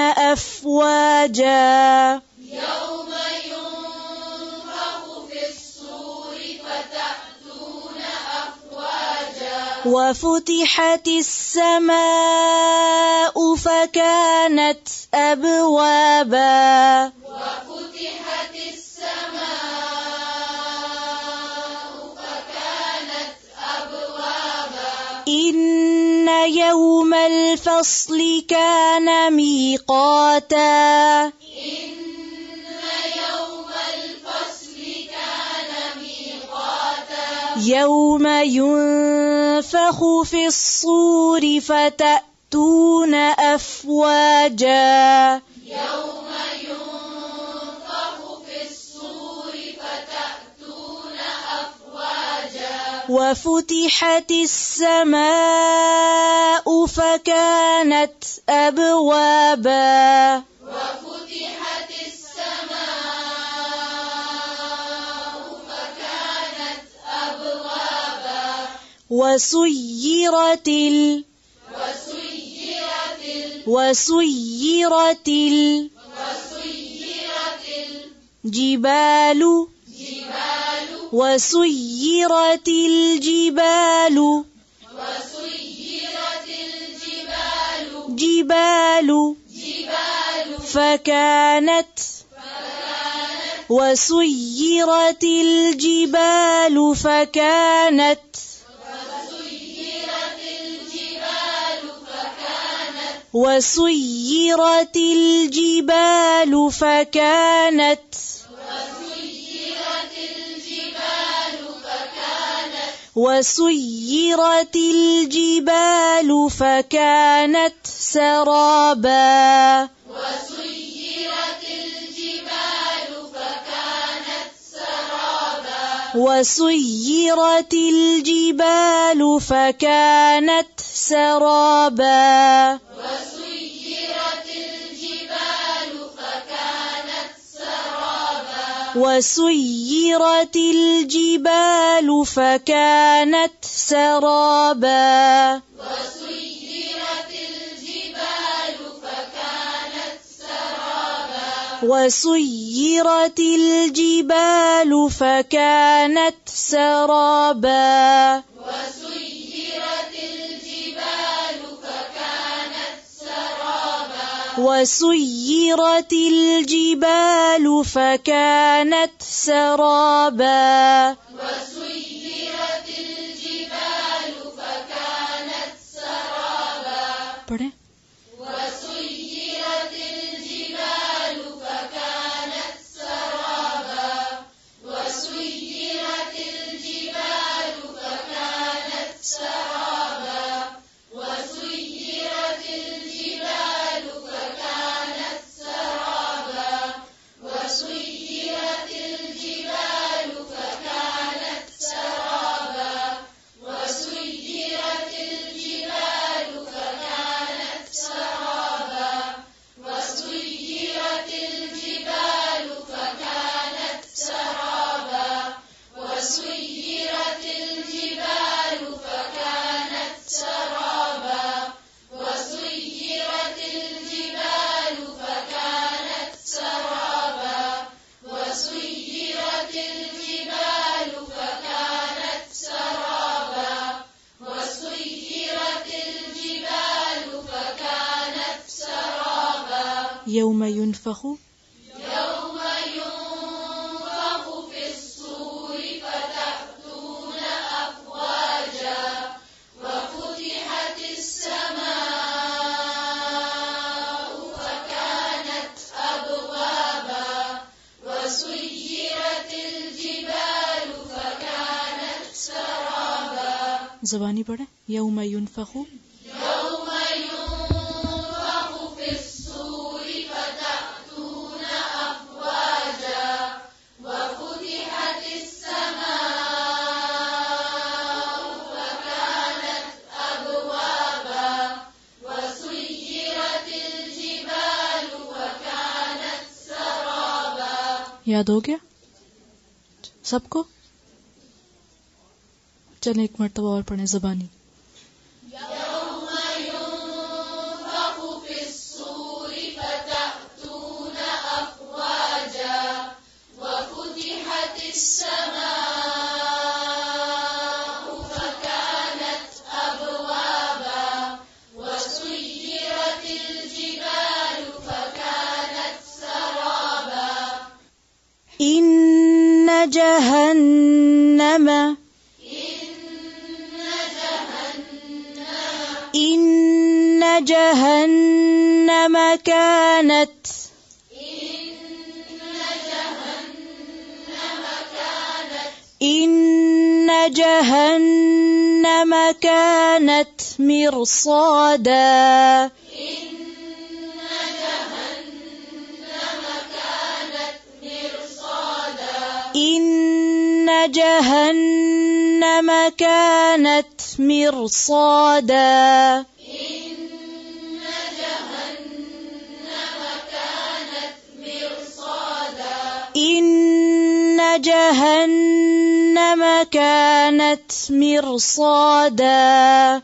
أفواجا يوم ينفخ في الصور فتأتون أفواجا وفتحت السماء فكانت أبوابا وفتحت السماء فكانت أبوابا إن يوم الفصل كان ميقاتا إن يوم الفصل كان ميقاتا يوم ينفخ في الصور فتأتون أفواجا يوم ينفخ في الصور فتأتون أفواجا وفتحت السماء فكانت أبوابا وفتحت السماء فكانت أبوابا وسيرت وسيرت الجبال وسيرت الجبال جبال فكانت وسيرت الجبال فكانت وسيرت الجبال فكانت وسيرت الجبال فكانت سرابا وسيرت الجبال فكانت سرابا وسيرت الجبال فكانت سرابا وسيرت الجبال فكانت سرابا وسيرت الجبال فكانت سرابا وسيرت الجبال فكانت سرابا وسيرت الجبال فكانت سرابا وسيرت الجبال فكانت سرابا وسيرت الجبال فكانت سرابا وسيرت الجبال فكانت سرابا पढ़ें وسيرت الجبال فكانت سرابا وسيرت الجبال فكانت سرابا وسيرت الجبال فكانت سرابا وسيرت الجبال فكانت سرابا यौम युनफखु يوم ينفخ في الصور فتأتون أفواجا وفتحت السماء فكانت أبوابا وسيرت الجبال فكانت سرابا. ज़बानी पढ़े यौम युनफखु يوم ينفخ في الصور فتأتون أفواجا وفتحت السماء فكانت أبوابا وسيرت الجبال فكانت سرابا. याद हो गया सबको? चलें एक मर्तबा और पढ़ें ज़बानी. يوم ينفخ في الصور فتأتون أفواجا وفتحت السماء فكانت أبوابا وسيرت الجبال فكانت سرابا. إن جهنم كانت إن جهنم كانت مرصادا إن جهنم كانت مرصادا إن جهنم كانت مرصادا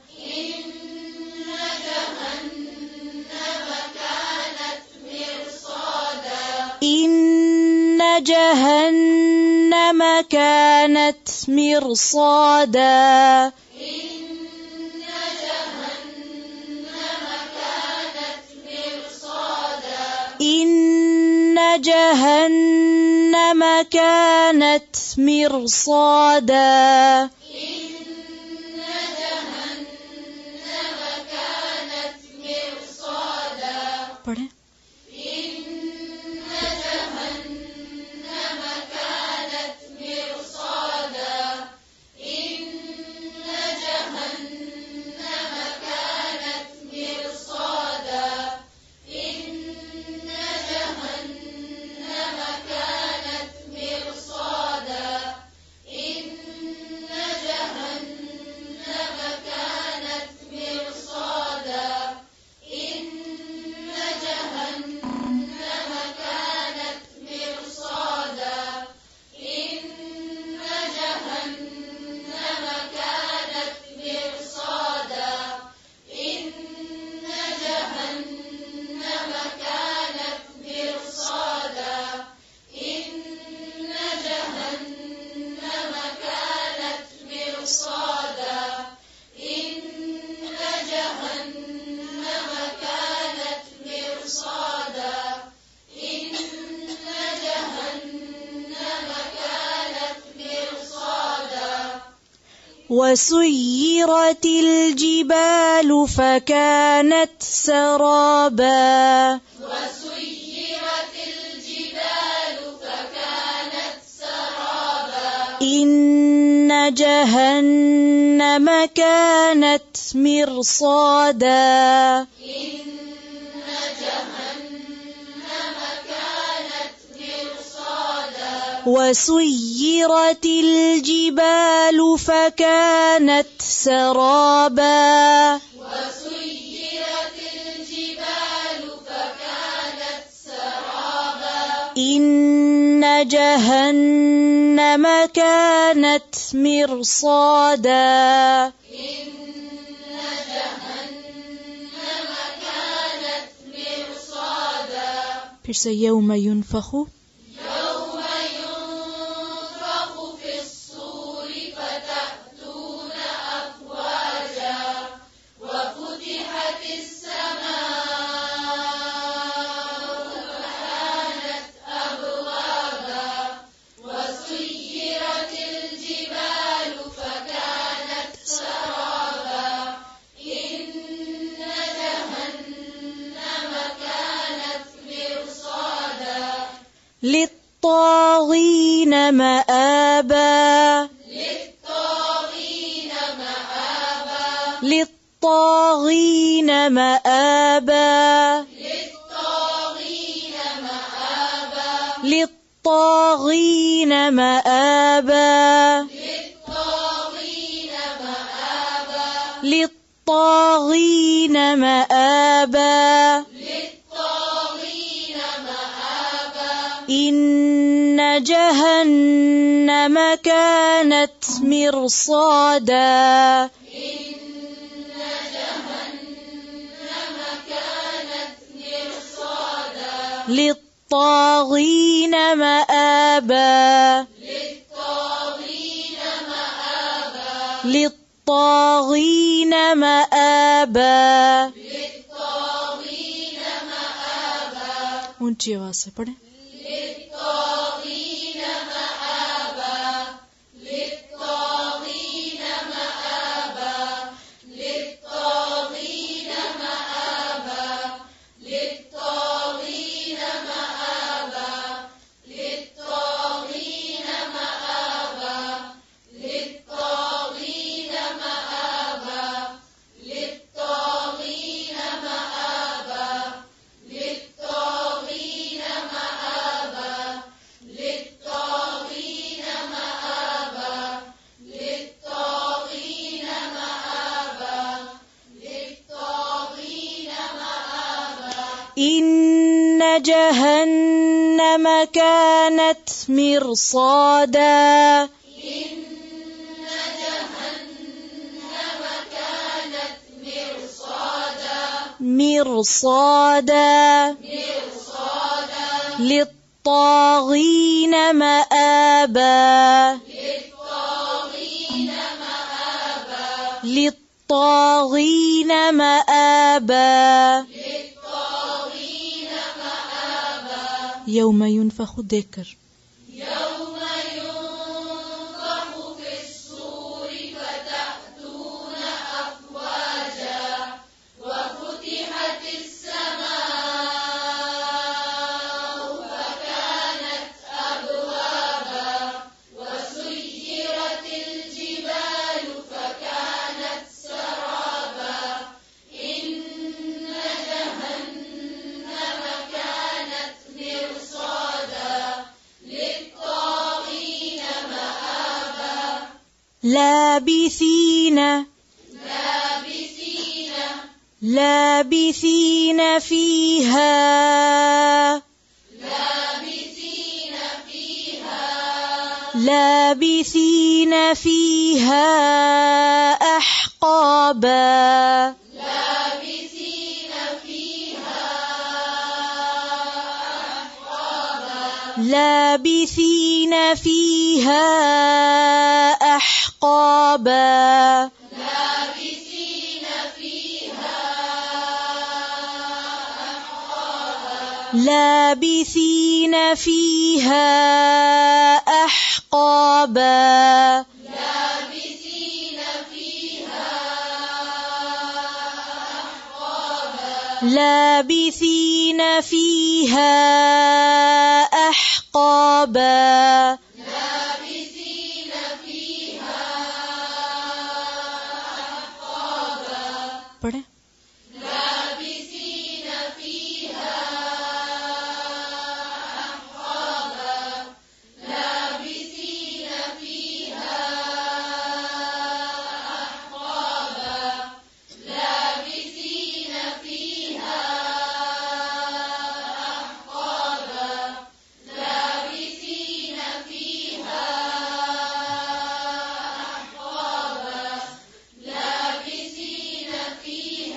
إن جهنم كانت مرصادا إن جهنم كانت مرصادا पढ़ें وسيرت الجبال فكانت سرابا وسيرت الجبال فكانت سرابا إن جهنم كانت مرصادا إن جهنم كانت مرصادا وسيرت الجبال فكانت سرابا وسيرت الجبال فكانت سرابا إن جهنم كانت مرصادا إن جهنم كانت مرصادا. फिर से यौम युनफखु يوم ينفخ في الصور فتأتون أفواجا وفتحت السماء للطاغين مآبا للطاغين مآبا للطاغين مآبا للطاغين مآبا للطاغين مآبا للطاغين مآبا للطاغين مآبا للطاغين مآبا إن جهنم كانت مرصادا إن جهنم كانت مرصادا للطاغين مآبا للطاغين مآبا للطاغين مآبا للطاغين مآبا ऊंची आवाज से पढ़ें. للطاغين مآبا للطاغين مآبا للطاغين مآبا للطاغين مآبا للطاغين مآبا للطاغين مآبا للطاغين مآبا للطاغين مآبا للطاغين مآبا للطاغين مآبا للطاغين مآبا إن جهنم كانت مرصادا إن جهنم كانت مرصادا مرصادا مرصادا للطاغين مآبا للطاغين مآبا للطاغين مآبا للطاغين مآبا يوم ينفخ ذكر يوم ينفخ في الصور فتأتون أفواجا وفتحت السماء فكانت أبوابا وسيرت الجبال فكانت سرابا إن جهنم كانت مرصادا للطاغين مآبا لابثين لابثين فيها لابثين فيها أحقابا لابثين فيها أحقابا لابثين فيها أحقابا لابثين فيها أحقابا لابثين فيها أحقابا لابثين فيها أحقابا لابثين فيها أحقابا لابثين فيها أحقابا पढ़ें. لابثين فيها أحقابا لابثين فيها أحقابا لابثين فيها أحقابا لابثين فيها أحقابا لابثين فيها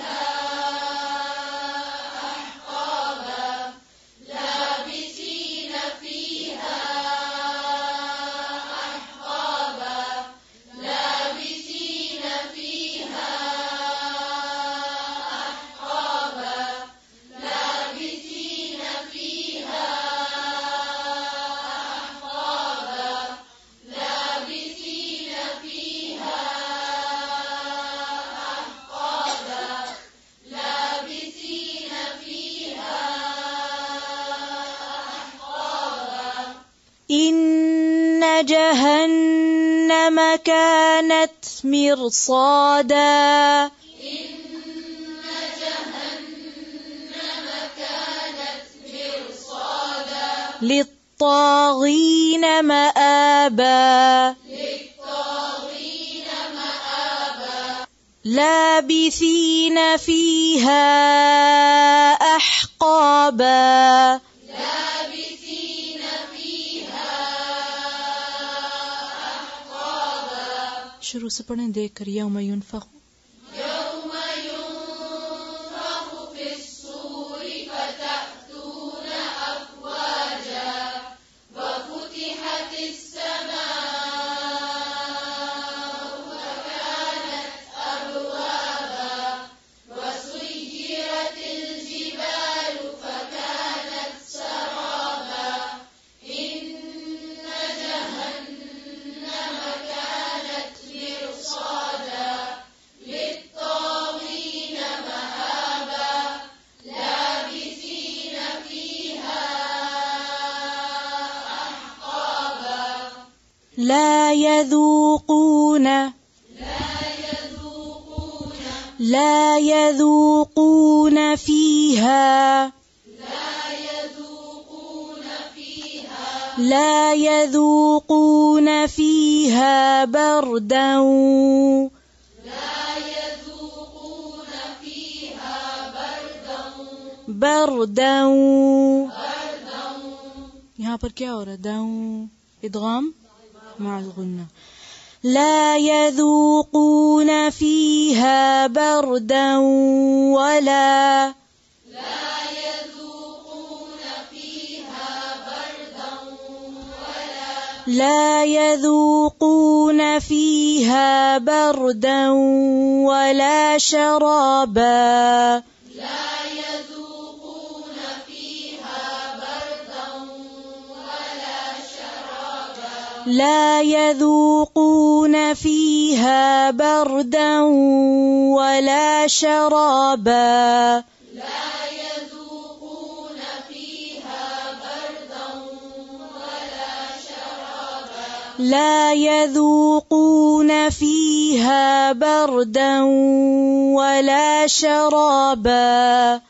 جهنم كانت مرصادا للطاغين مآبا لابثين فيها أحقابا शुरू से पढ़ें देख कर यौम युनफख لا يذوقون فيها بردا यहाँ पर क्या हो रहा है दाऊं इदगाम मअल गुन्ना لا يذوقون فيها بردا ولا شرابا لا يذوقون فيها بردا ولا شرابا لا يذوقون فيها بردا ولا شرابا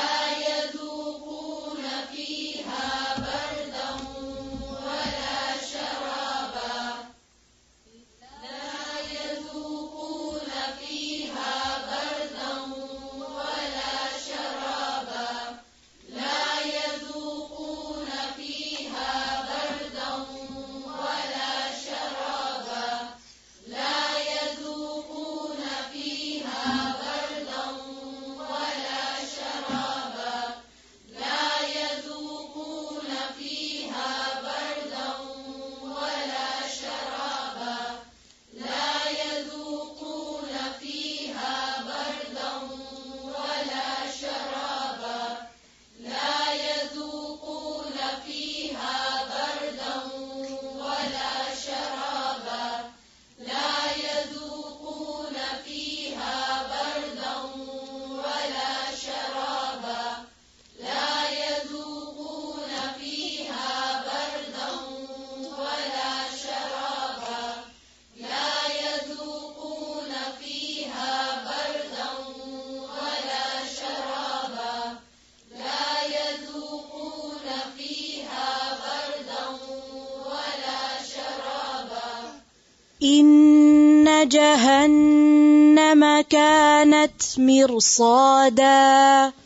إن جهنم كانت مرصادا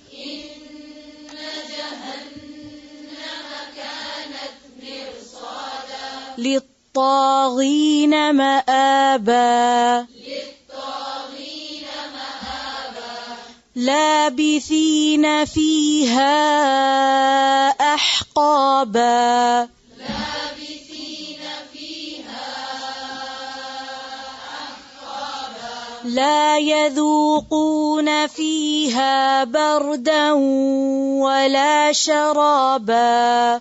للطاغين مآبا لابثين فيها أحقابا لا يذوقون فيها بردا ولا شرابا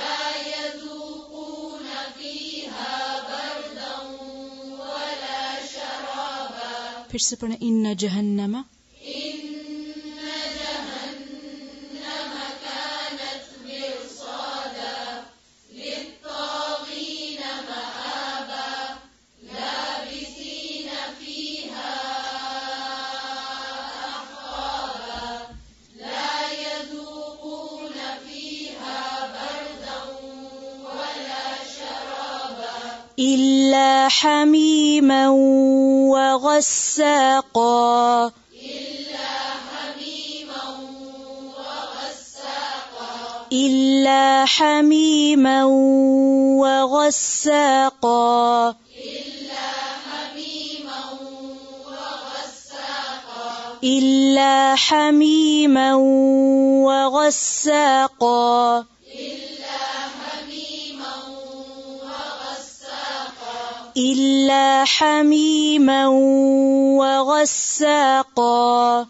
फिर से पढ़ें इन्न जहन्नमा حميما وغساقا إلا حميما وغساقا إلا حميما وغساقا إلا حميما وغساقا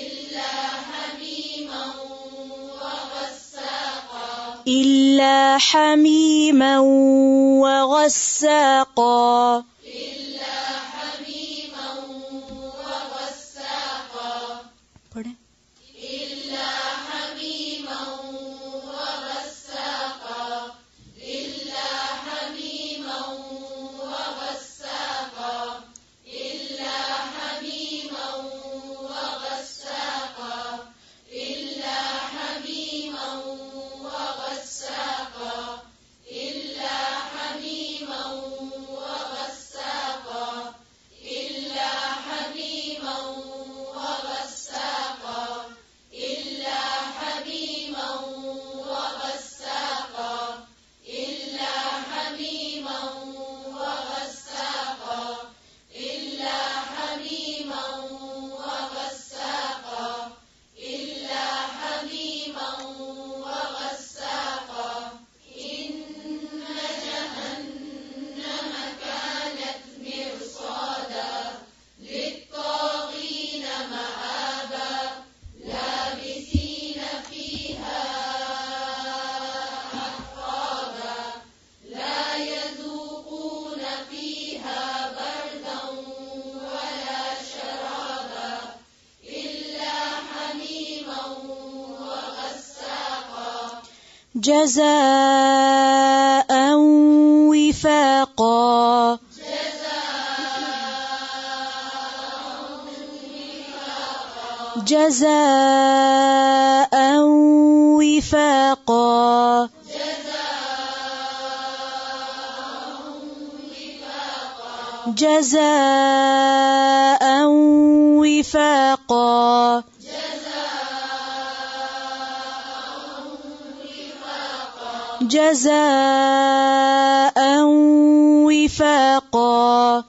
إلا حميما وغساقا पढ़ें جزاء وفاقا جزاء وفاقا جزاء وفاقا جزاء وفاقا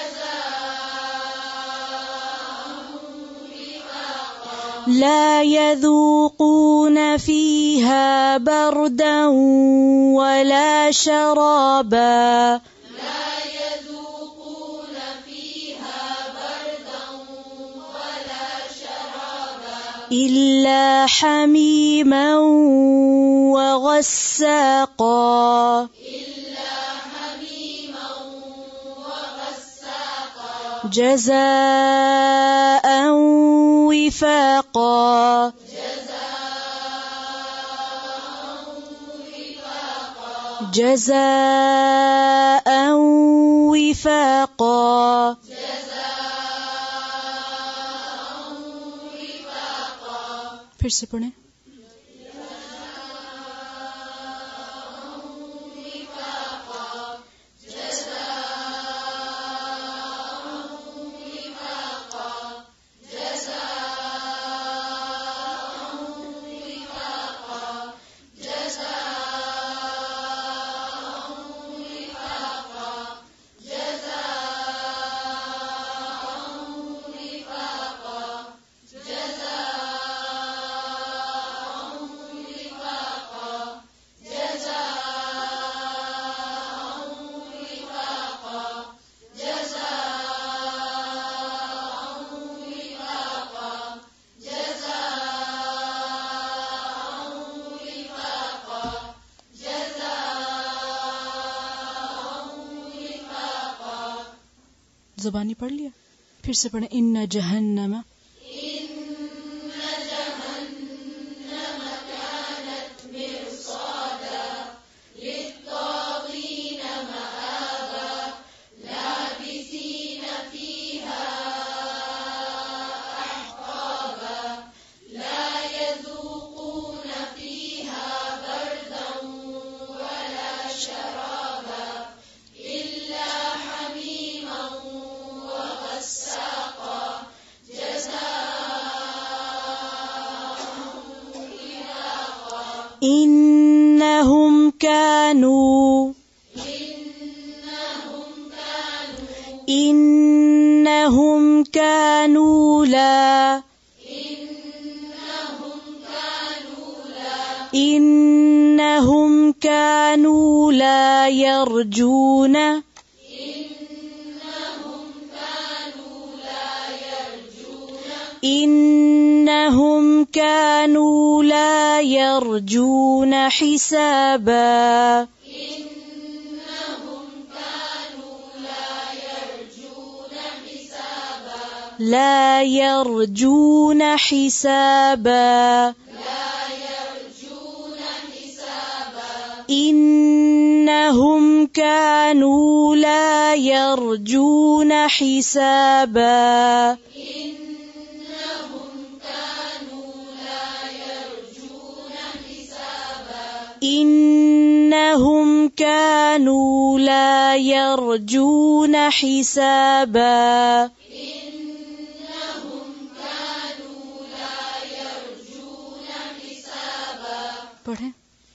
لا يذوقون فيها بردا ولا شرابا إلا حميما وغساقا جزاء وفاقا جزاء وفاقا फिर से पढ़ें ज़बानी पढ़ लिया फिर से पढ़ें इन्ना जहन्नम إنهم كانوا إنهم كانوا لا إنهم كانوا لا يرجون إنهم كانوا لا يرجون حسابا لا يرجون حسابا إنهم كانوا لا يرجون حسابا إنهم كانوا لا يرجون حسابا पढ़ें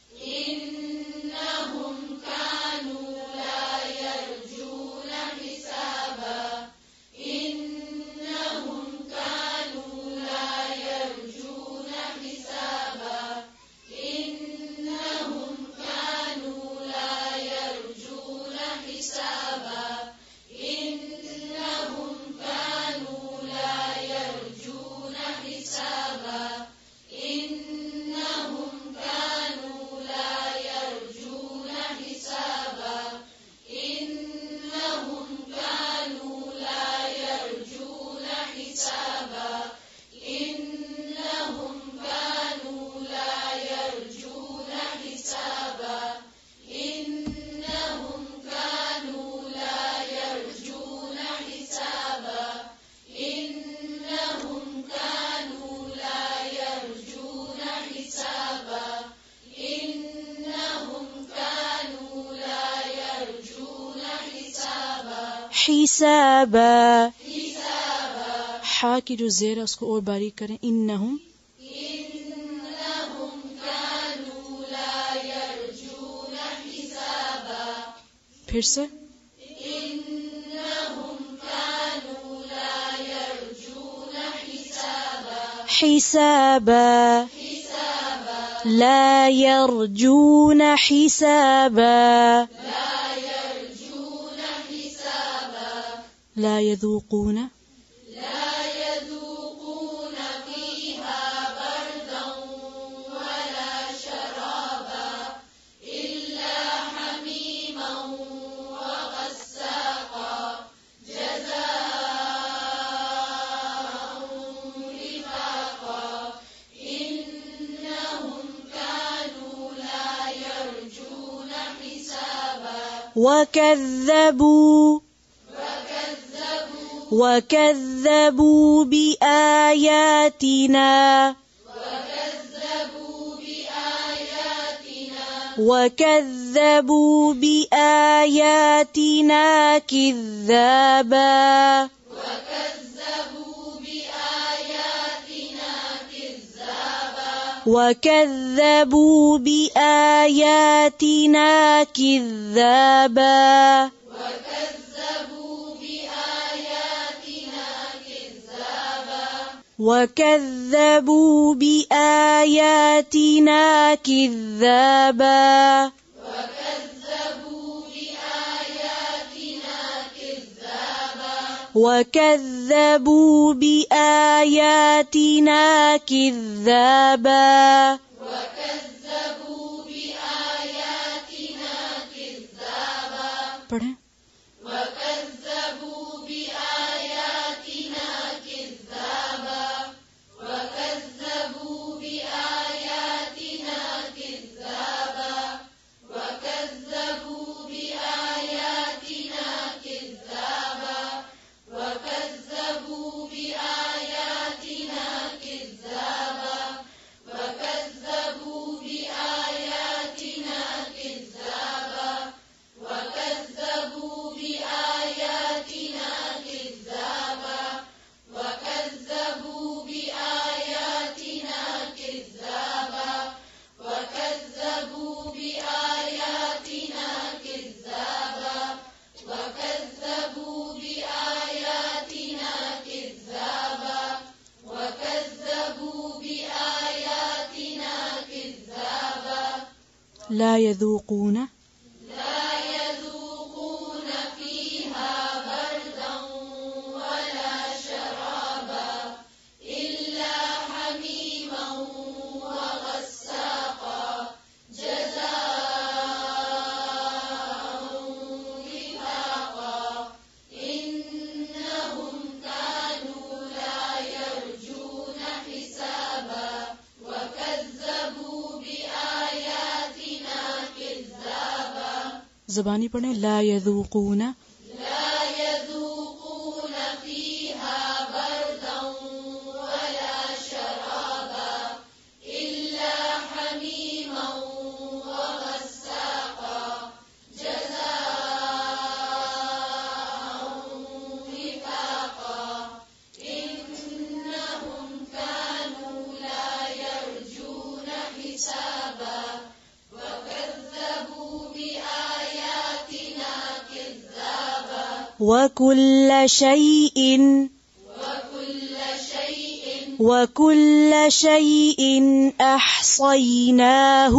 हिसाबा हा की जो जेर है उसको और बारीक करें इन्नहुम फिर से हिसाबा ला यरजून हिसाबा لا يذوقون فيها بردا ولا شرابا إلا حميما وغساقا جزاء وفاقا إنهم كانوا لا يرجون حسابا وكذبوا بآياتنا كذابا وكذبوا بآياتنا كذابا وكذبوا بآياتنا كذابا وكذبوا بآياتنا كذابا पढ़ें ला यذूक़ून ज़बानी पढ़ें ला यذूक़ून وكل شيء أحصيناه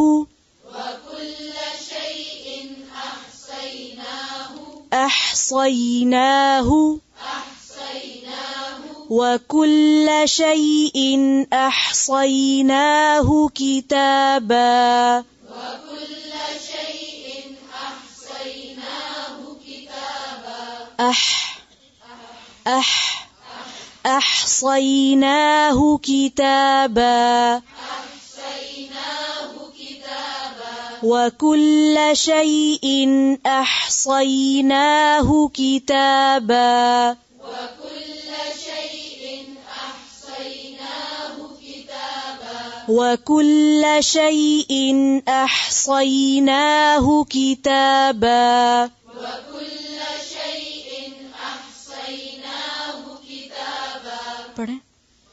وكل شيء أحصيناه كتابا أحصيناه كتابا وكل شيء أحصيناه كتابا وكل شيء أحصيناه كتابا पढ़ें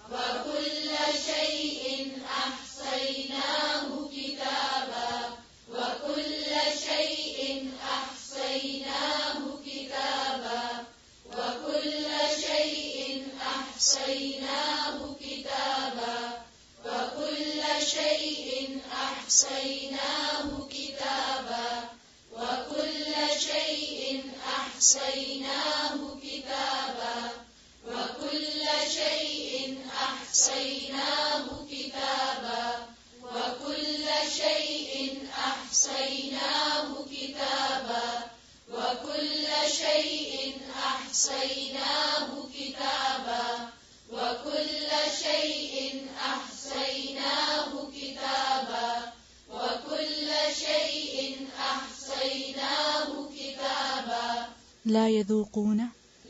لا يذوقون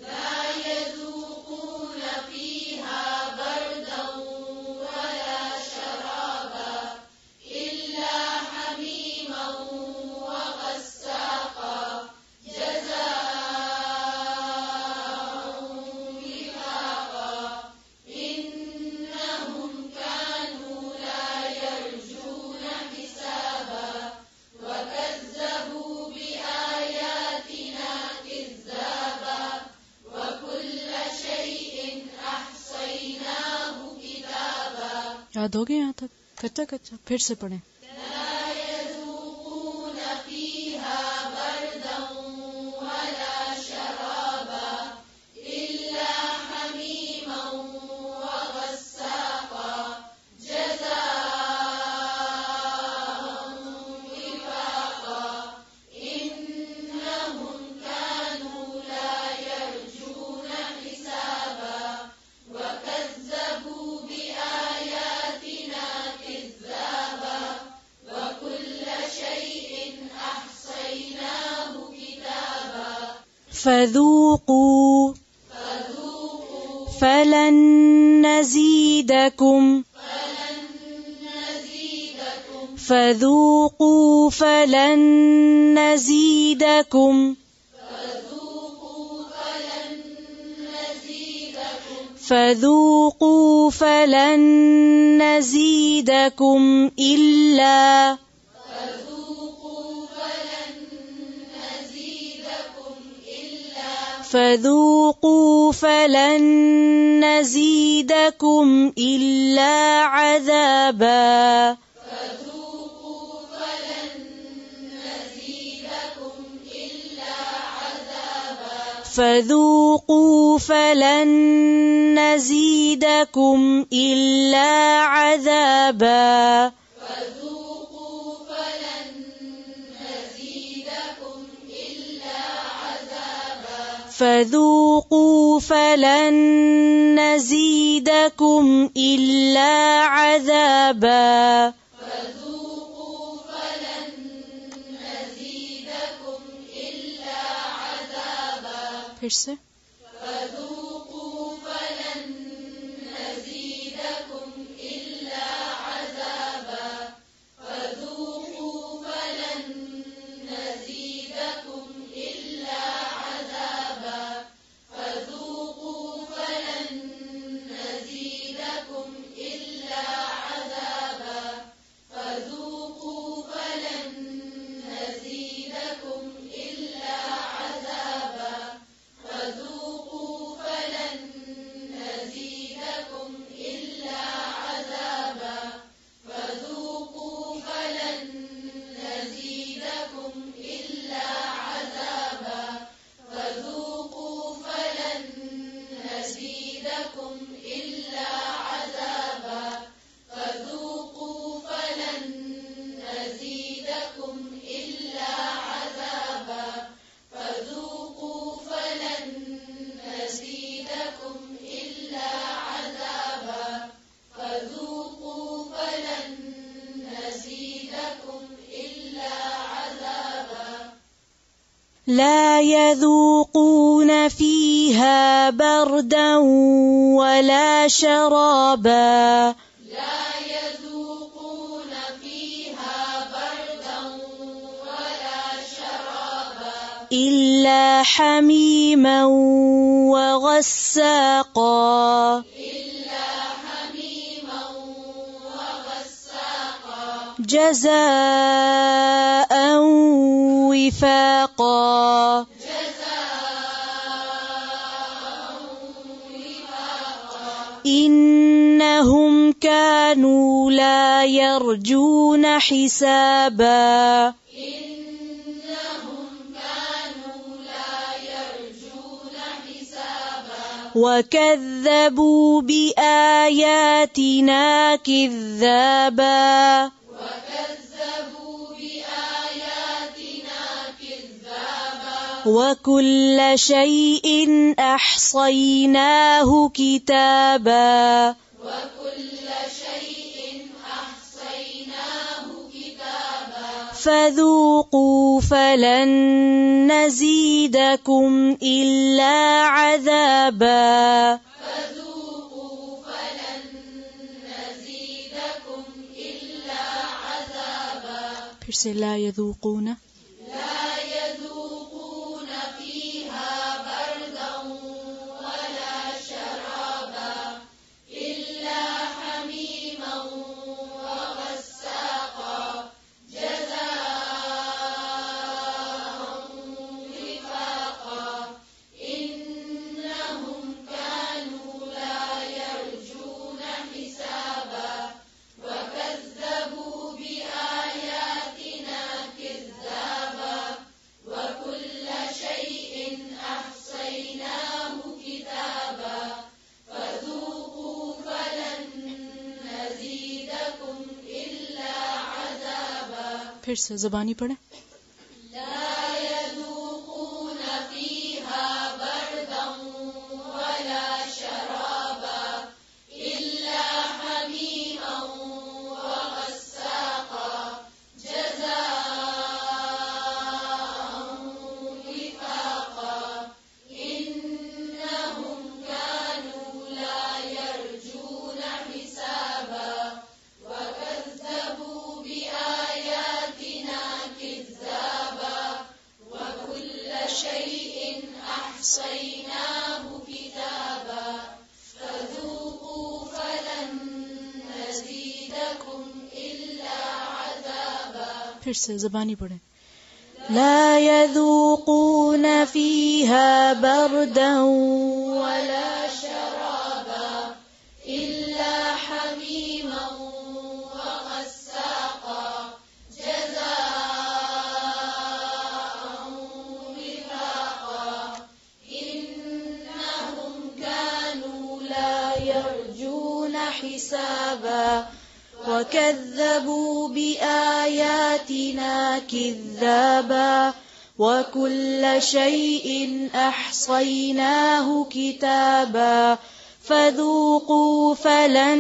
فيها بردا ولا شرابا إلا حميما وغساقا جزاء وفاقا إنهم كانوا لا يرجون حسابا وكذبوا بآياتنا كذابا وكل شيء أحصيناه كتابا याद हो गया यहाँ तक कच्चा कच्चा फिर से पढ़ें لا يذوقون فيها بردا ولا شرابا إلا حميما وغساقا جزاء وفاقا إنهم كانوا لا يرجون حسابا وكذبوا بآياتنا كذابا وكل شيء أحصيناه كتابا فذوقوا فلن نزيدكم فذوقوا فلن نزيدكم فذوقوا فلن نزيدكم إلا فذوقوا فلن نزيدكم إلا عذابا فذوقوا فلن فذوقوا فلن نزيدكم إلا عذابا فذوقوا فلن نزيدكم إلا عذابا فذوقوا فلن نزيدكم إلا عذابا فذوقوا فلن نزيدكم إلا عذابا फिर से فذوقوا فلن نزيدكم إلا عذابا فذوقوا فلن نزيدكم إلا عذابا فذوقوا فلن نزيدكم إلا عذابا فذوقوا فلن نزيدكم إلا عذابا فذوقوا فلن نزيدكم إلا عذابا فذوقوا فلن نزيدكم إلا عذابا فذوقوا فلن نزيدكم إلا عذابا فذوقوا فلن نزيدكم إلا عذابا فذوقوا فلن نزيدكم إلا عذابا فذوقوا فلن نزيدكم إلا عذابا لا يذوقون فيها بردا ولا شرابا لا يذوقون فيها بردا ولا شرابا إلا حميما وغساقا إلا حميما وغساقا جزاء وفاقا إنهم كانوا لا يرجون حسابا إنهم كانوا لا يرجون حسابا وكذبوا بآياتنا كذابا وكذبوا بآياتنا كذابا وكل شيء أحصيناه كتابا وكل شيء أحصيناه كتابا فذوقوا فلن نزيدكم إلا عذابا فذوقوا فلن نزيدكم إلا عذابا फिर से ला यذूक़ून لا يذوقون فيها بردا ولا شرابا إلا حميما وغساقا جزاء وفاقا إنهم كانوا لا يرجون حسابا وكذبوا بآياتنا كذابا وكل شيء أحصيناه كتابا فذوقوا فلن نزيدكم إلا عذابا फिर से ज़बानी पढ़े لا يذوقون فيها بردا ولا شرابا إلا حميما وغساقا جزاء وفاقا إنهم كانوا لا يرجون حسابا وكذبوا بآياتنا كذابا وكل شيء أحصيناه كتابا فذوقوا فلن نزيدكم إلا عذابا फिर से ज़बानी पढ़े لا يذوقون فيها بردا ولا شرابا إلا حميما وغساقا جزاء وفاقا حسابا وكذبوا بآياتنا كذابا وكل شيء أحصيناه كتابا فذوقوا فلن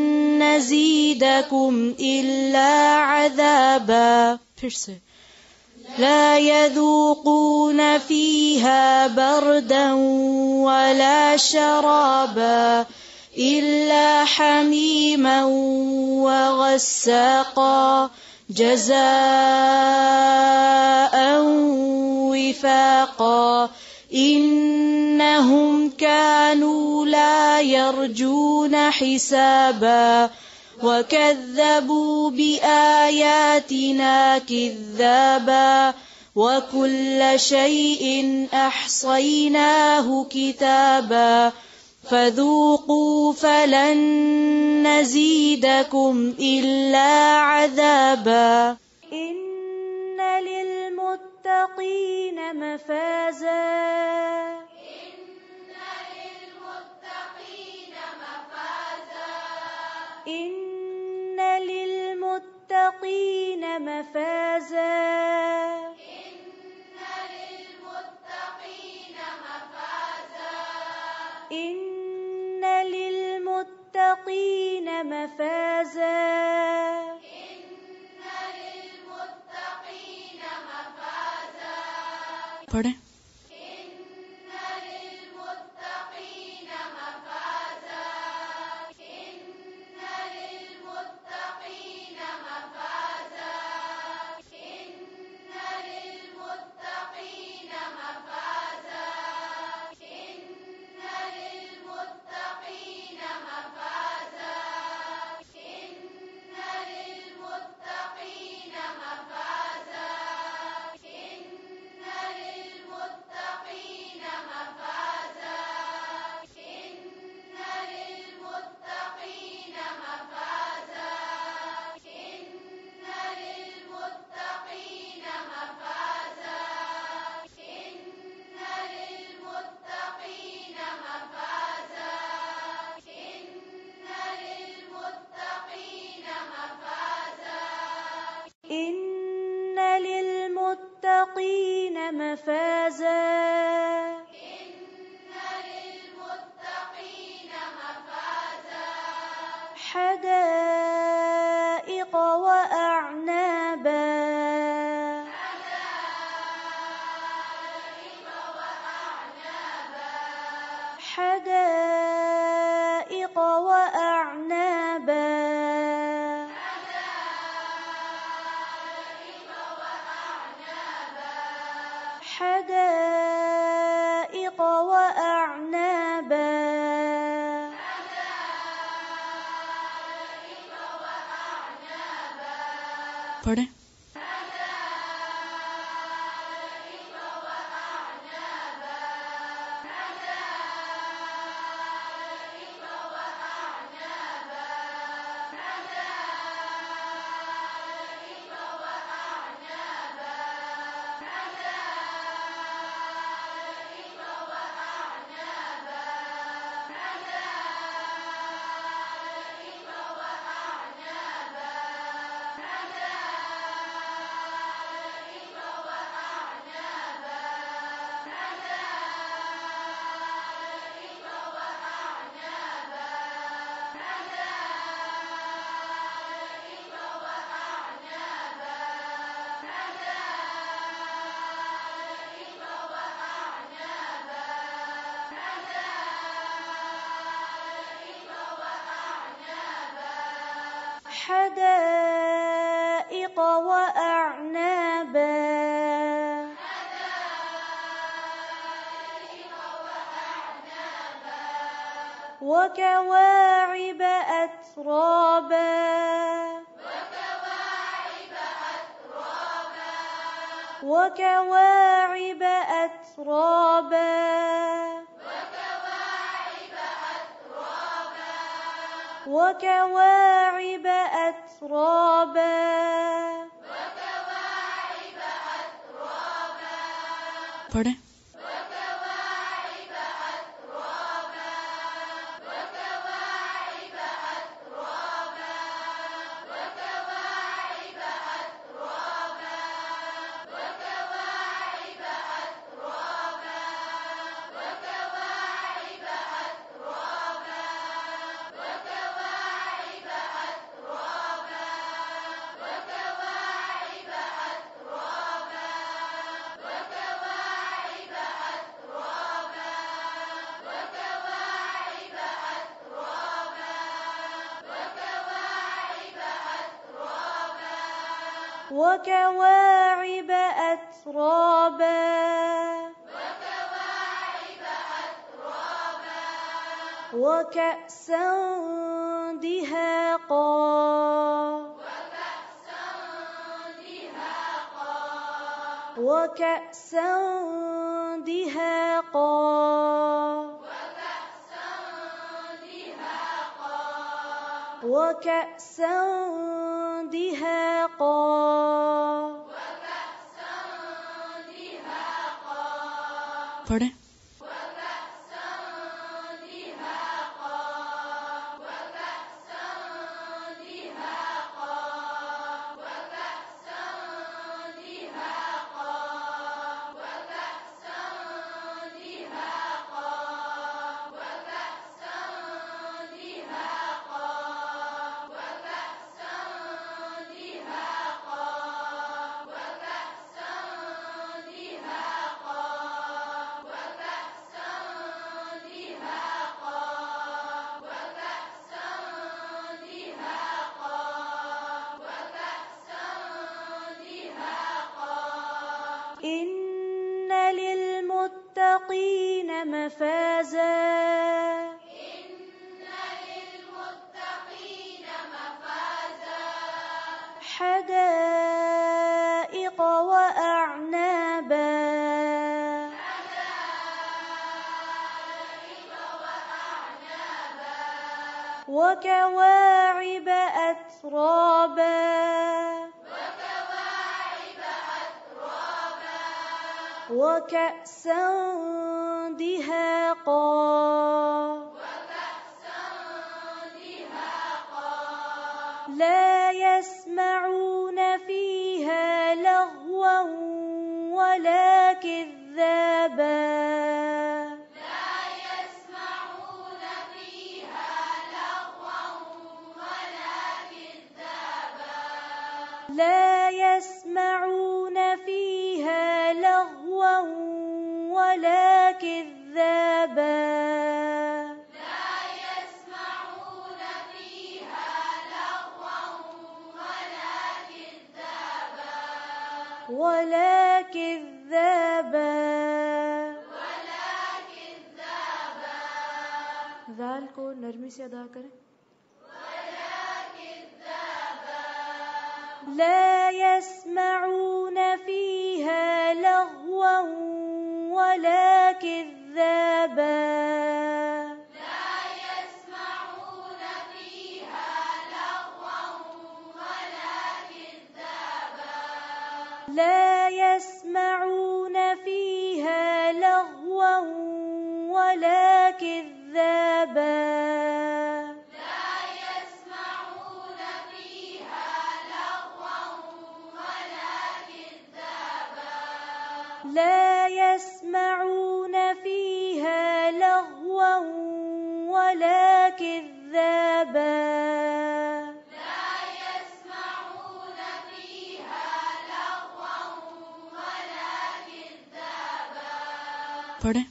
نزيدكم إلا عذابا. फिर से لا يذوقون فيها بردا ولا شرابا إلا حميما وغساقا جزاء وفاقا إنهم كانوا لا يرجون حسابا وكذبوا بآياتنا كذابا وكل شيء أحصيناه كتابا فذوقوا فلن نزيدكم إلا عذابا. إن للمتقين مفازا إن للمتقين مفازا إن للمتقين مفازا पढ़ें. إن للمتقين مفازا حدائق وأعنابا حدائق وأعنابا حدائق وأعنابا पढ़ें. حدائق وأعنابا وكواعب أترابا وكواعب أترابا وكواعب أترابا पढ़ें. وكواعب أترابا وكأسا دهاقا وكأسا دهاقا وكأسا دهاقا पढ़ें। إن للمتقين مفازا حدائق وأعنابا وكواعب أترابا وكأسا دهاقا لا يسمعون فيها لغوا ولا كذابا لا يسمعون فيها لغوا ولا كذابا ولا كذابا ذال को नरमी से अदा करें। لا يسمعون فيها لغوا ولا كذابا لا يسمعون فيها لغوا ولا كذابا لا يسمعون فيها لغوا ولا كذابا पढ़ें।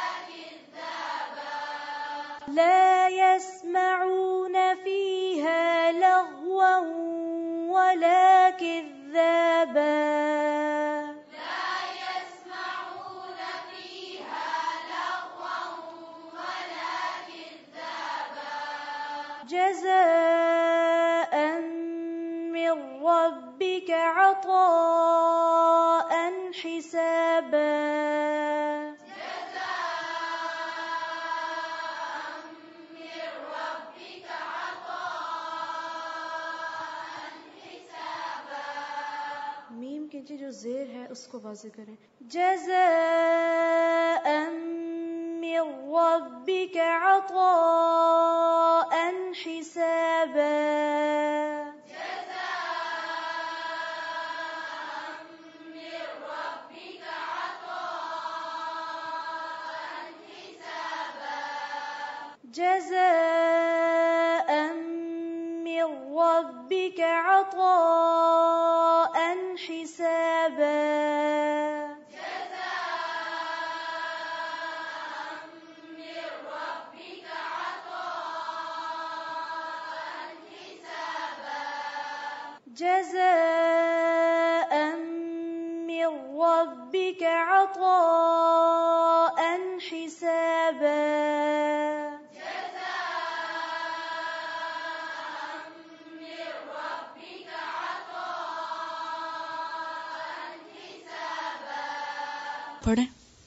لا يسمعون فيها جزاء من ربك عطاء حسابا मीम के नीचे जो ज़ेर है उसको वाज़े करें जज़ाअ मिन रब्बिका अताअन हिसाबा جزاء من ربك عطاء حسابا جزاء من ربك عطاء حسابا पढ़ें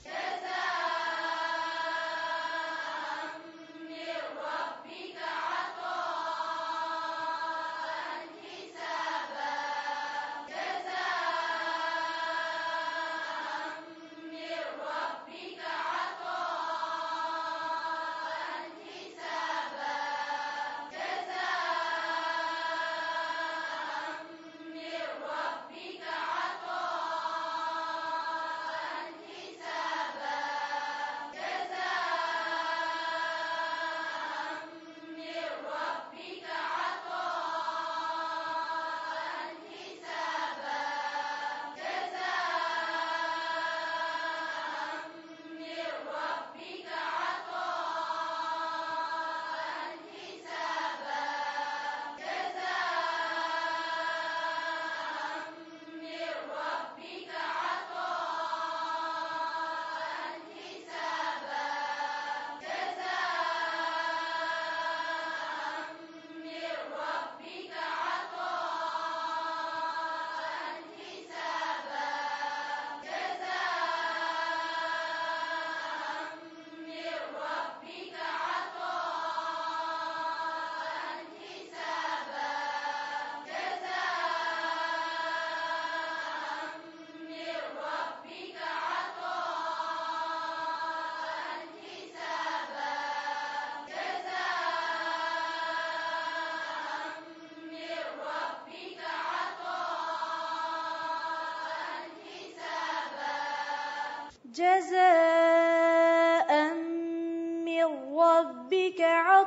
جزاء من ربك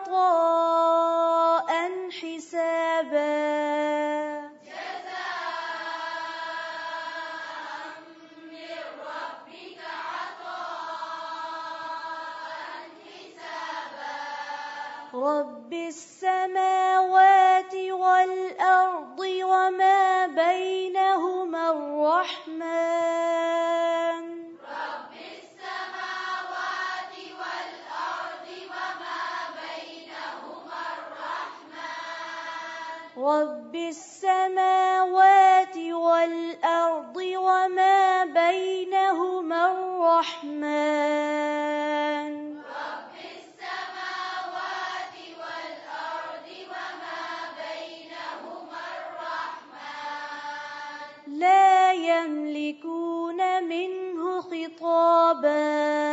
عطاء حسابا رب السماوات والأرض وما بينهما الرحمن رب السماوات والأرض وما بينهما الرحمن رب السماوات والأرض وما بينهما الرحمن لا يملكون منه خطابا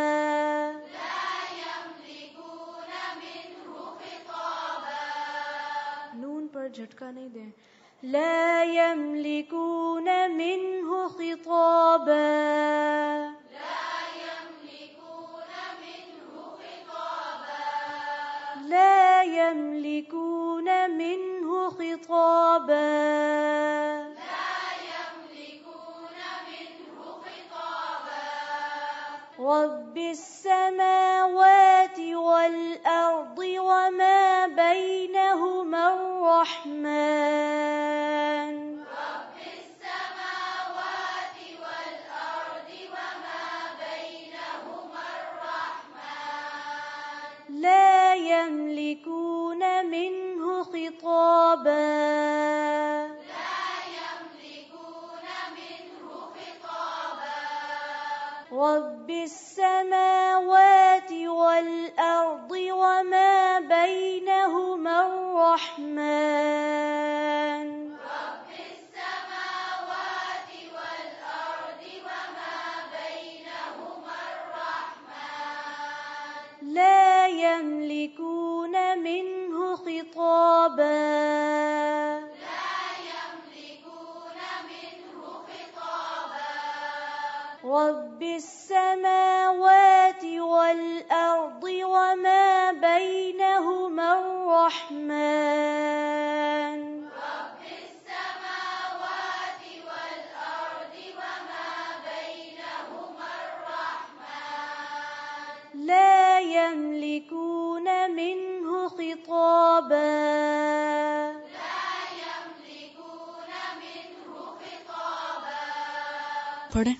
झटका नहीं दें لا يملكون منه خطابا لا يملكون منه خطابا لا يملكون منه خطابا لا يملكون منه خطابا رب السماوات والأرض وما بينهما الرحمن رب السماوات والأرض وما بينهما الرحمن لا يملكون منه رب السماوات والأرض وما بينهما الرحمن رب السماوات والأرض وما بينهما الرحمن لا يملكون منه خطابا رب السماوات والأرض وما بينهما الرحمن رب السماوات والأرض وما بينهما الرحمن لا يملكون منه خطابا पढ़ें।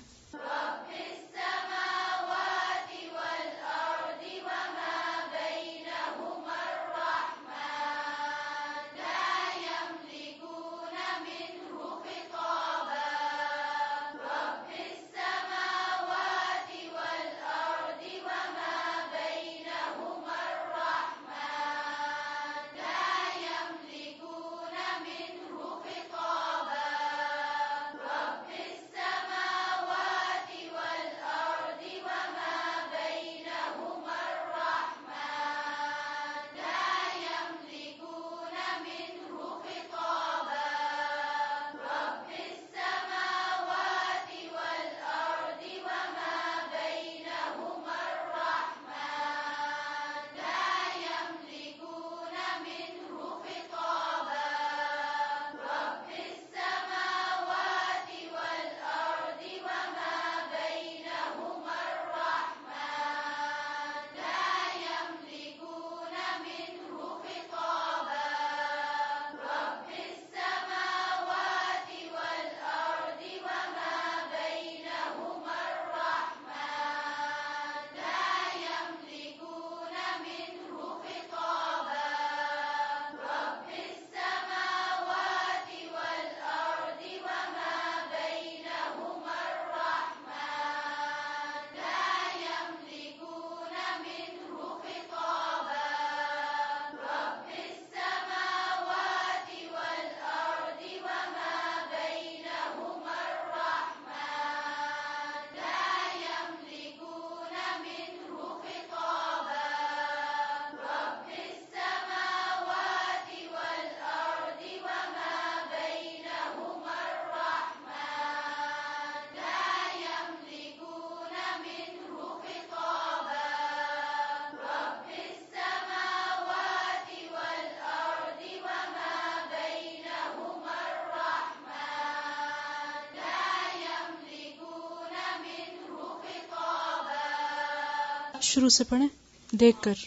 शुरू से पढ़ें देखकर।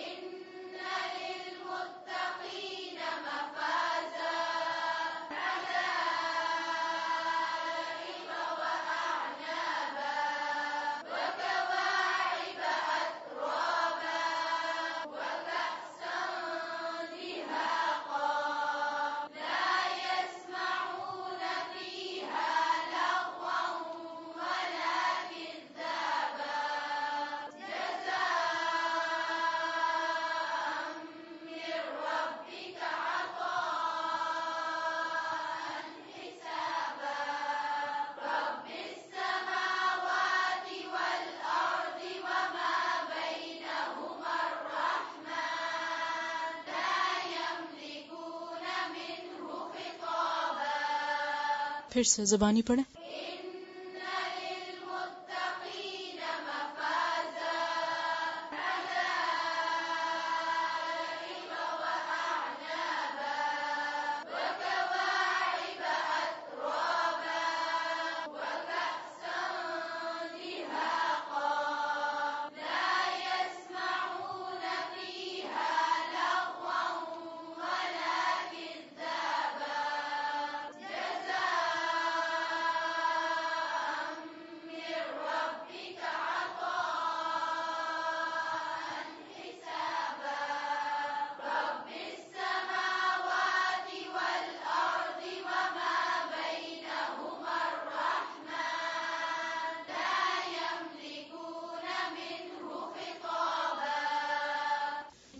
फिर से ज़बानी पढ़ें।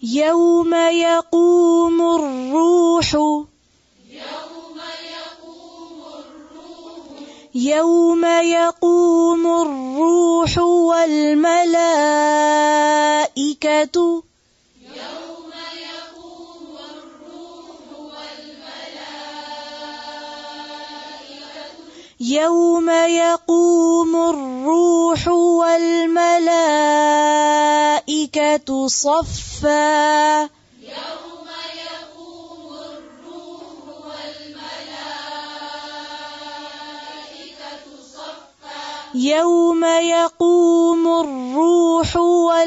يوم يقوم الروح والملائكة يوم يقوم الروح والملائكة صفا يوم يقوم الروح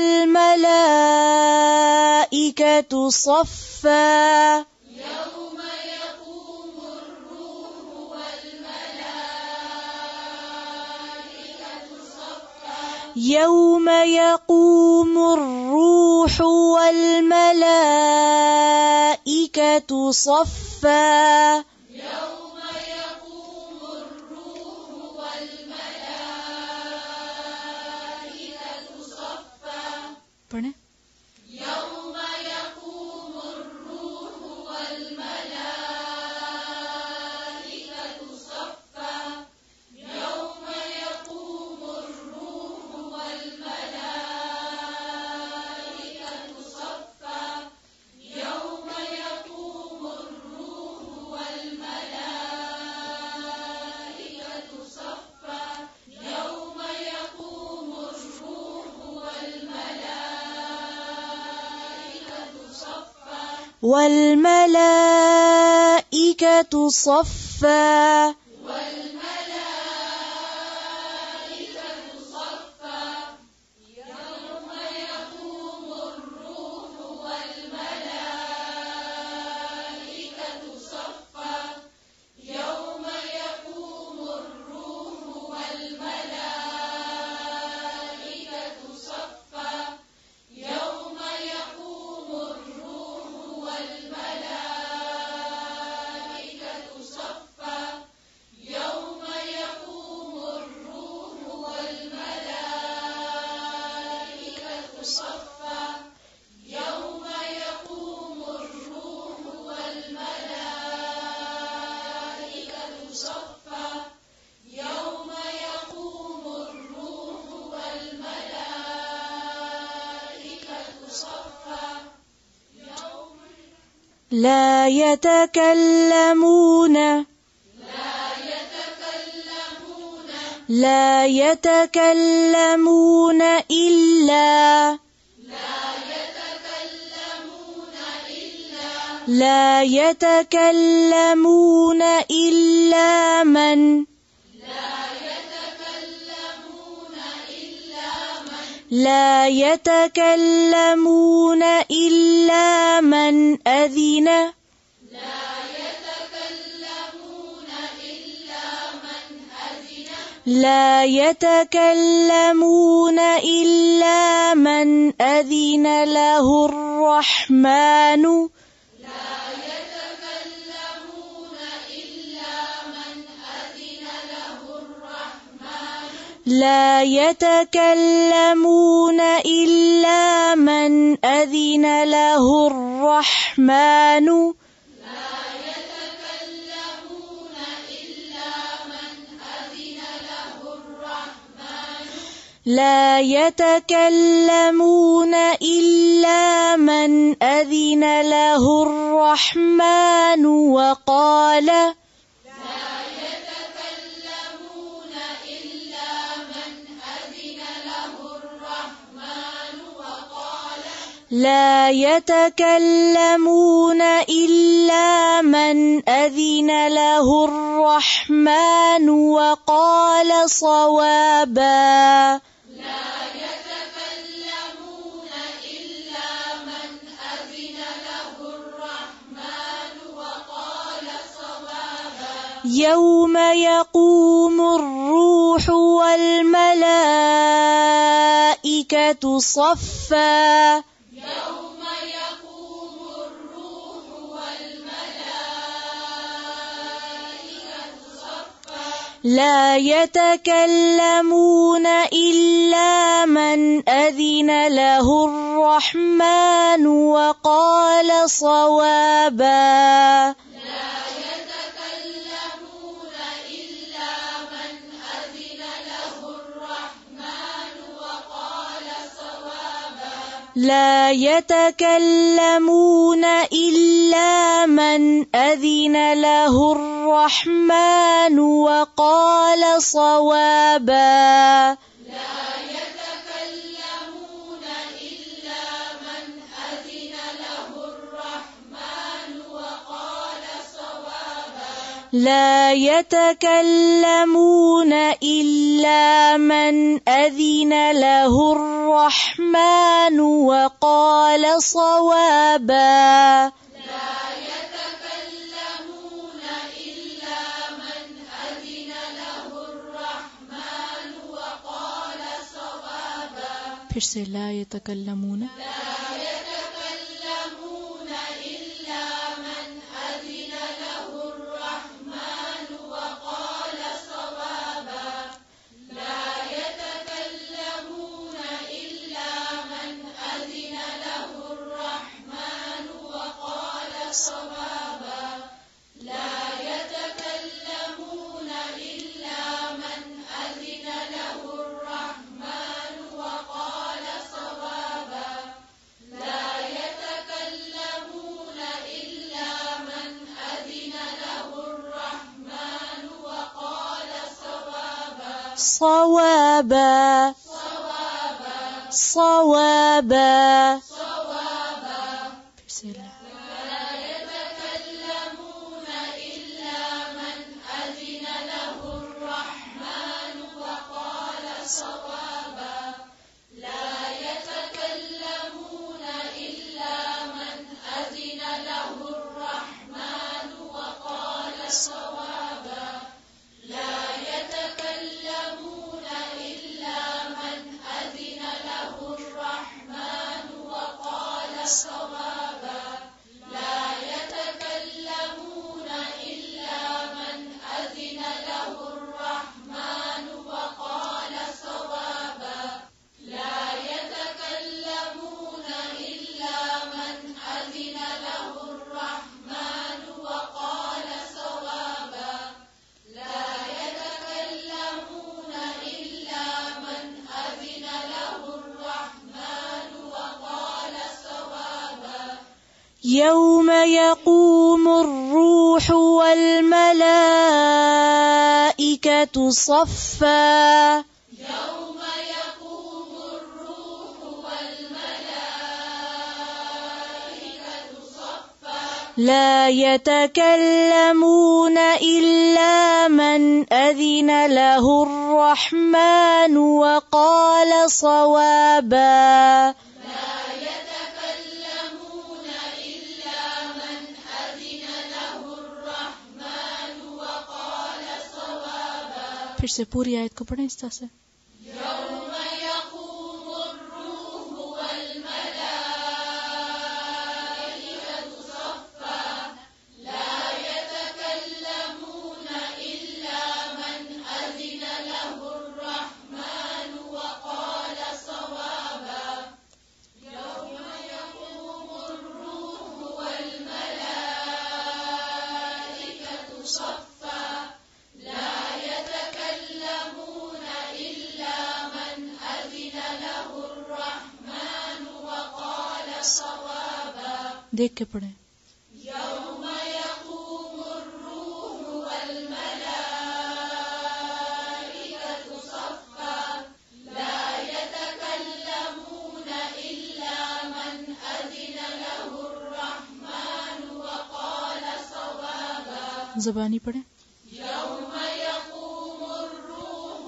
والملائكة صفا يوم يقوم الروح والملائكة صفا पढ़ें والملائكة صفا لا يتكلمون إلا من أذن لا يتكلمون إلا من أذن له الرحمن لا يتكلمون إلا من أذن له الرحمن لا يتكلمون إلا من أذن له الرحمن وقال لا يتكلمون إلا من أذن له الرحمن وقال صوابا يوم يقوم الروح والملائكة صفا لا يتكلمون إلا من أذن له الرحمن الرحمن وقال صوابا لا يتكلمون إلا من أذن له الرحمن وقال صوابا لا يتكلمون إلا من أذن له الرحمن وقال صوابا لا يتكلمون إلا من أذن له الرحمن وقال صوابا لا يتكلمون إلا من أذن له الرحمن وقال صوابا لا يتكلمون إلا من أذن له الرحمن وقال صوابا फिर से ला यतकल्लमून لا يتكلمون إلا من أذن له الرحمن وقال صوابا لا يتكلمون إلا من أذن له الرحمن وقال صوابا لا يتكلمون إلا من أذن له الرحمن وقال صوابا لا يتكلمون إلا من أذن له الرحمن وقال صوابا صوابا صوابا صوابا फिर से ला لا يتكلمون إلا من أذن له الرحمن وقال صوابا لا يتكلمون إلا من أذن له الرحمن وقال صوابا لا يتكلمون إلا من أذن له الرحمن وقال صوابا لا يتكلمون إلا من أذن له الرحمن وقال صوابا لا يتكلمون إلا من أذن له الرحمن وقال صوابا لا يتكلمون إلا من أذن له الرحمن وقال صوابا يوم يقوم الروح والملائكة صفا يوم يقوم الروح والملائكة صفا لا يتكلمون إلا من أذن له الرحمن وقال صوابا لا يتكلمون إلا من أذن له الرحمن وقال صوابا फिर से पूरी आयत को पढ़ें इस तरह से يوم يقوم الروح والملائكة صفا لا يتكلمون إلا من أذن له الرحمن وقال صوابا يوم يقوم الروح والملائكة صفا لا يتكلمون إلا من أذن له الرحمن وقال صوابا देख के पढ़ें يوم يقوم الروح والملائكة صفا لا يتكلمون إلا من أذن له الرحمن وقال صوابا ज़बानी पढ़ें يوم يقوم الروح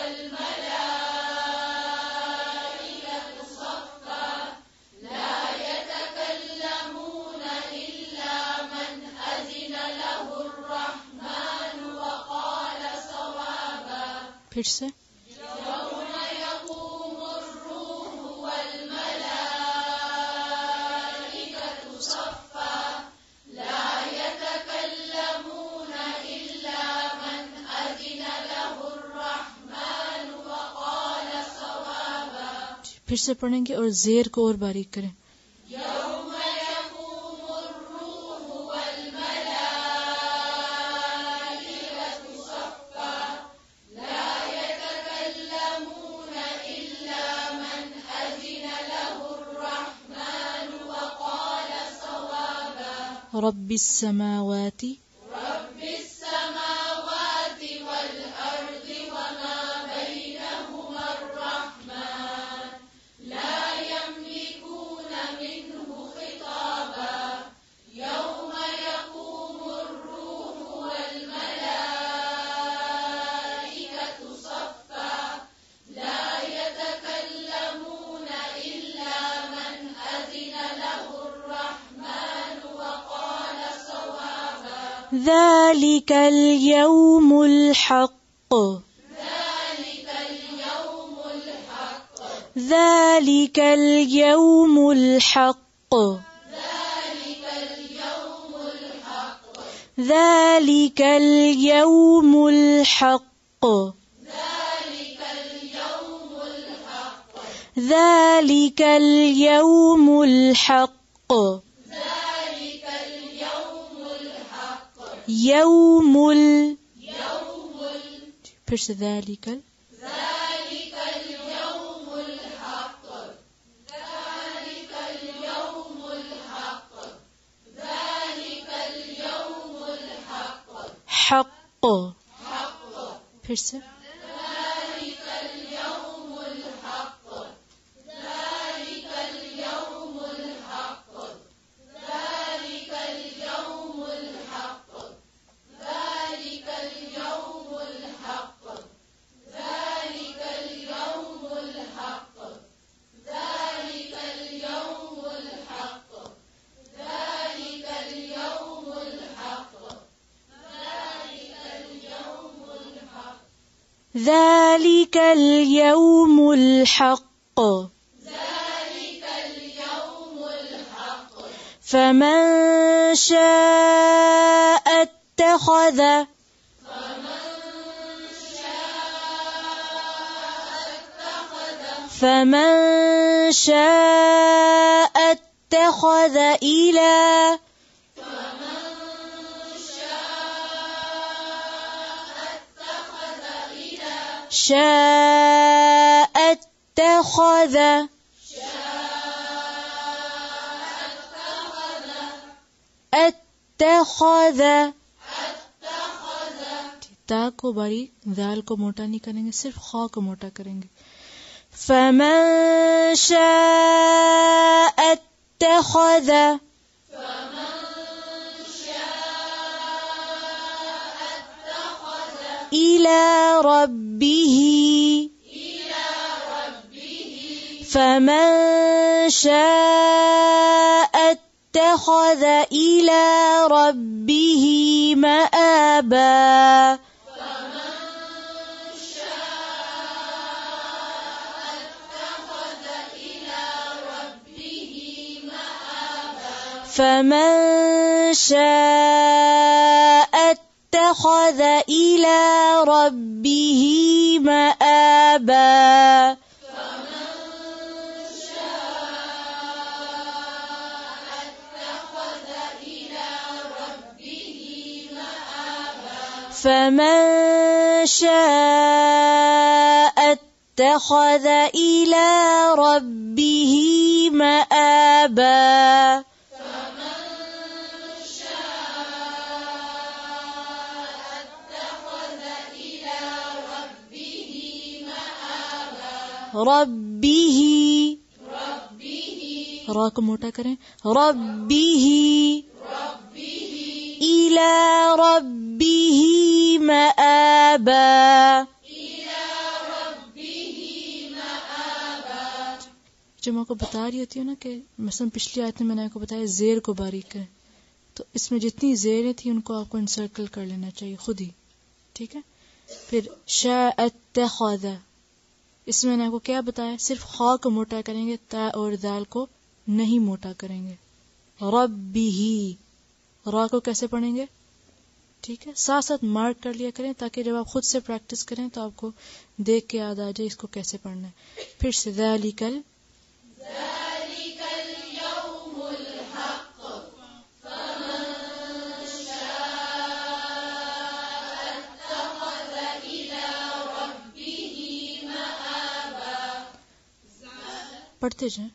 والملائكة صفا لا يتكلمون إلا من أذن له الرحمن وقال صوابا फिर से يوم يقوم الروح والملائكة صفا لا يتكلمون إلا من أذن له الرحمن وقال صوابا फिर से पढ़ेंगे और जेर को और बारीक करें। रब्बिस समावाति ذلك اليوم الحق ذلك اليوم الحق ذلك اليوم الحق ذلك اليوم الحق يوم फिर से ذلك اليوم الحق ذلك اليوم الحق ذلك اليوم الحق حق फिर से ذلك اليوم الحق ذلك اليوم الحق ذلك اليوم الحق ذلك اليوم الحق ذلك اليوم الحق ذلك اليوم الحق ذلك اليوم الحق ذلك اليوم الحق ذلك اليوم الحق فمن شاء اتخذ فمن شاء اتخذ إلى شاء اتخذ اتخذ تا को बारीक, दाल को मोटा नहीं करेंगे, सिर्फ खा को मोटा करेंगे। فمن شاء اتخذ إلى ربه فمن شاء اتخذ إلى ربه مآبا فمن شاء اتخذ إلى ربه مآبا فمن شاء اتخذ إلى ربه مآبا ربه را को मोटा करें, ربه إلى ربه مآبا जो मैं आपको बता रही होती हूँ ना कि मसलन पिछली आयत में मैंने आपको बताया जेर को बारीक करें, तो इसमें जितनी जेरें थी उनको आपको इनसर्कल कर लेना चाहिए खुद ही, ठीक है। फिर शाअत्तखज़, इसमें मैंने आपको क्या बताया, सिर्फ खा को मोटा करेंगे, ता और दाल को नहीं मोटा करेंगे। रब्बिही, रा को कैसे पढ़ेंगे, ठीक है, साथ साथ मार्क कर लिया करें ताकि जब आप खुद से प्रैक्टिस करें तो आपको देख के याद आ जाए इसको कैसे पढ़ना है। फिर से ज़ालिकल, पढ़ते जाएं।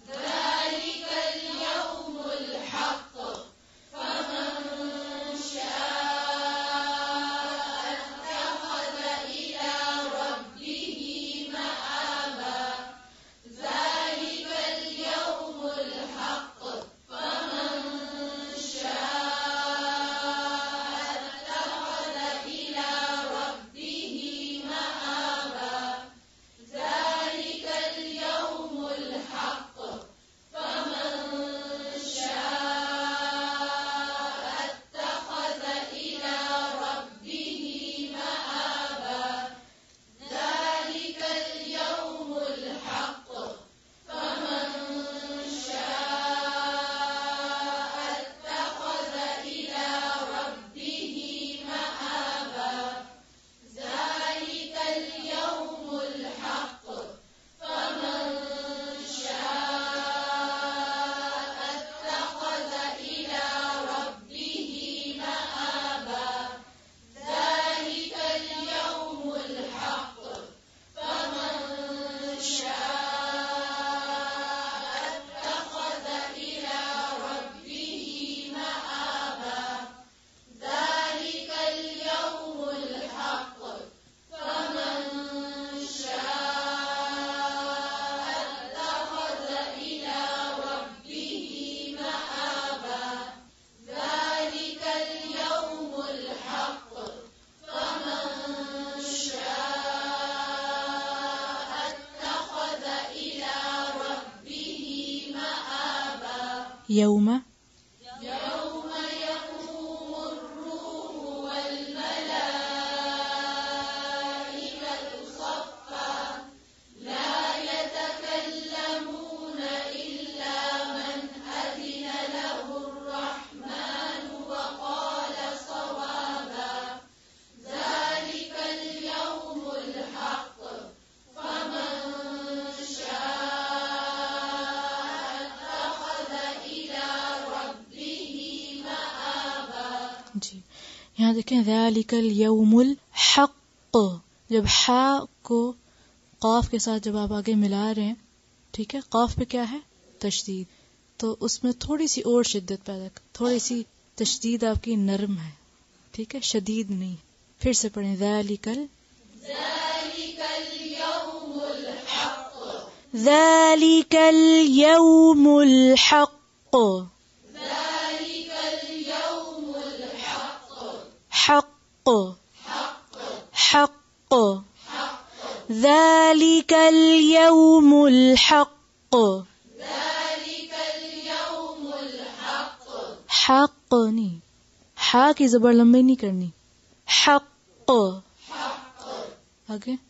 यौम जी, यहाँ देखें ज़ालिकल यौमुल हक़, जब हा को क़ाफ के साथ जब आप आगे मिला रहे हैं, ठीक है, क़ाफ पे क्या है तशदीद, तो उसमें थोड़ी सी और शिद्दत पैदा, थोड़ी सी तशदीद आपकी नरम है, ठीक है, शदीद नहीं। फिर से पढ़ें ज़ालिकल ज़ालिकल यौमुल हक़ हक़ हक़ ज़ालिकल यौमुल हक़ हक़ नहीं, हा की ज़बर लंबी नहीं करनी, हक़ आगे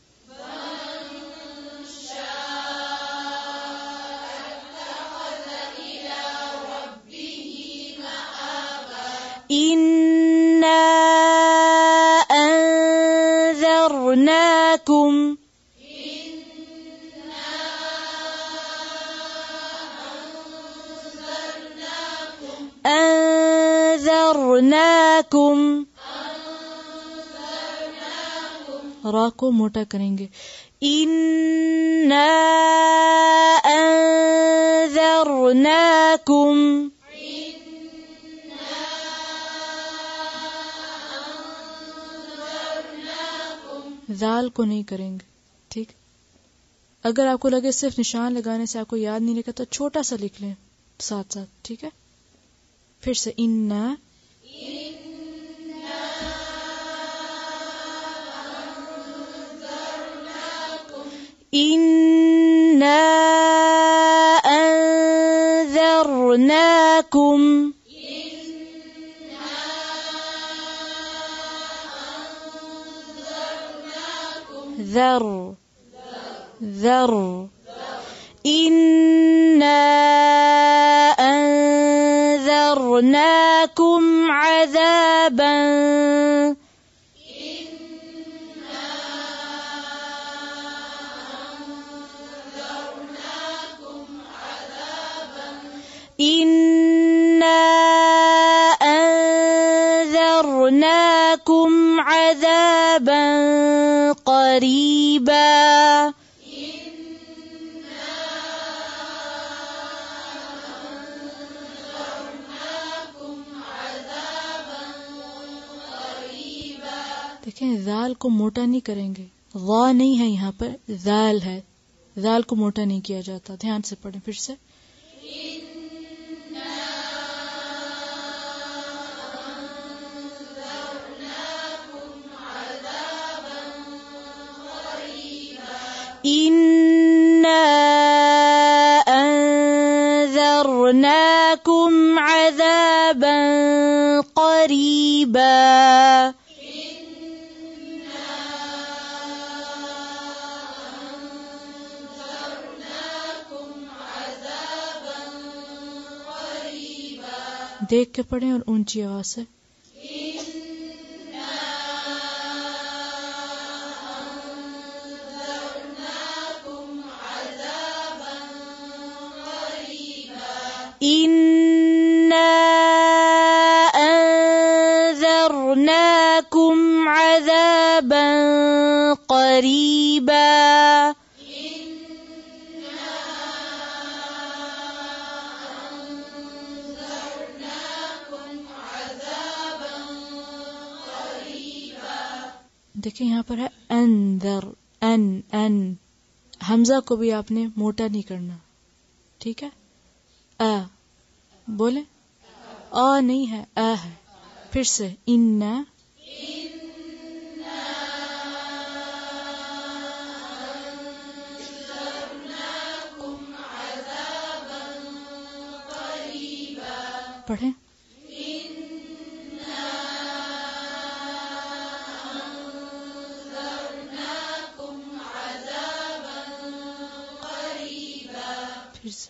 इन्ना अंज़रनाकुम अंज़रनाकुम रा को मोटा करेंगे, इन्ना अंज़रनाकुम जाल को नहीं करेंगे, ठीक। अगर आपको लगे सिर्फ निशान लगाने से आपको याद नहीं रहेगा तो छोटा सा लिख लें साथ साथ, ठीक है। फिर से इन्ना इन्ना अंज़रनाकुम ذر ذر إنا أنذرناكم عذابا إنا أنذرناكم عذابا قريبا देखें जाल को मोटा नहीं करेंगे, वा नहीं है यहाँ पर, जाल है, जाल को मोटा नहीं किया जाता। ध्यान से पढ़ें फिर से। إنا أنذرناكم عذابا قريبا देख के पढ़ें और ऊंची आवाज से। إنا أنذرناكم عذابا قريبا देखिए यहाँ पर है अंदर, अन हमजा को भी आपने मोटा नहीं करना, ठीक है। आ बोले, आ नहीं है, आ है। फिर से इन्ना पढ़ें। फिर से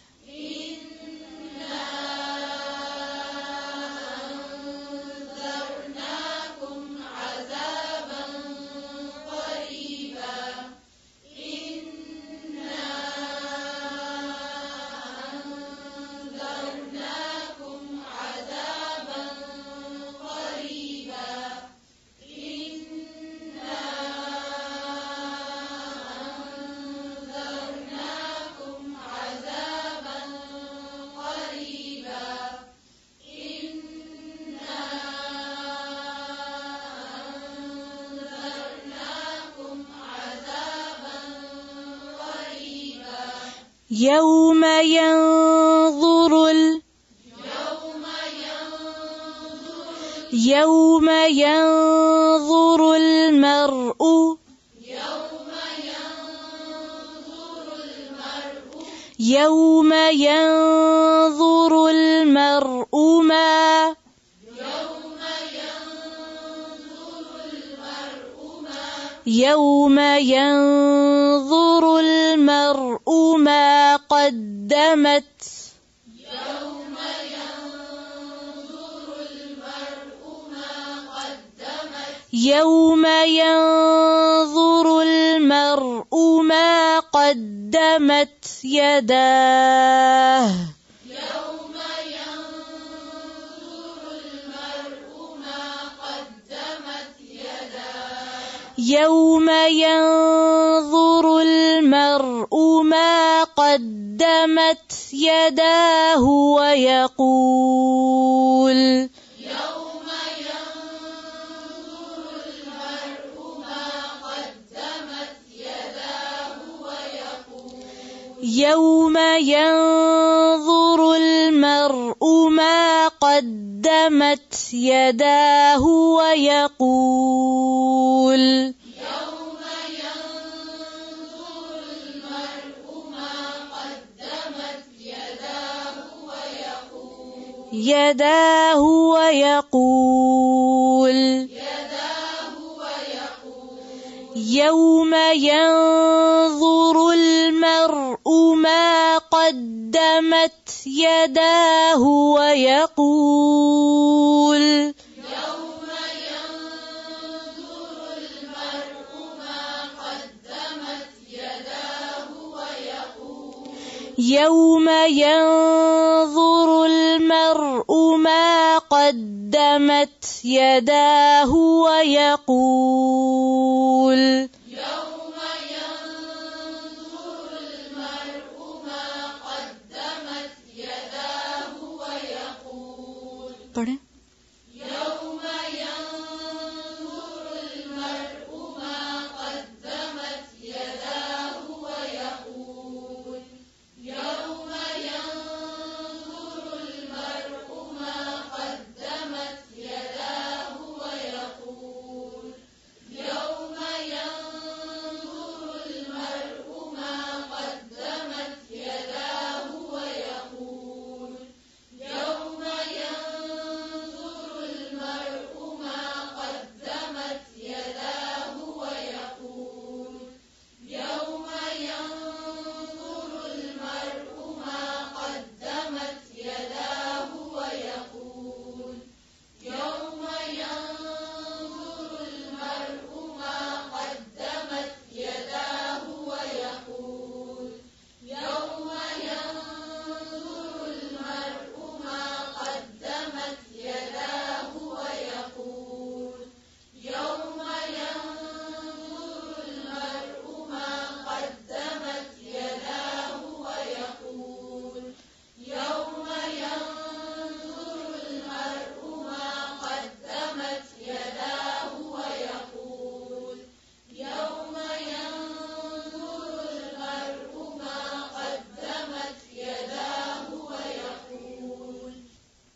يوم ينظر المرء ما قدمت يوم ينظر المرء ما قدمت يداه يوم ينظر المرء ما قدمت يداه ويقول يوم ينظر المرء ما قدمت يداه ويقول يوم ينظر المرء ما قدمت يداه ويقول يوم ينظر المرء ما قدمت يداه ويقول पढ़ें।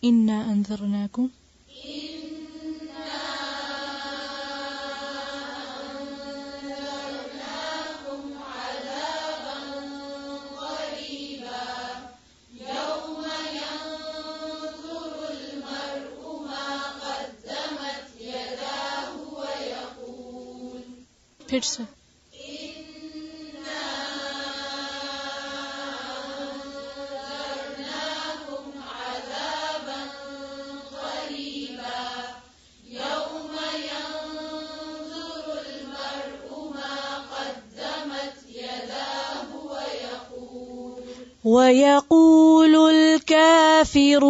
إنا أنذرناكم عذابا قريبا يوم ينظر المرء ما قدمت يداه ويقول फिर से ويقول الكافر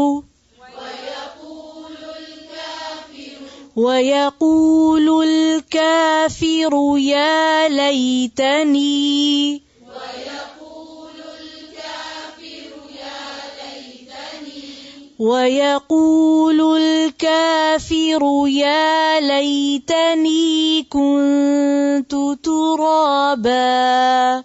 يا ليتني ويقول الكافر يا ليتني كنت ترابا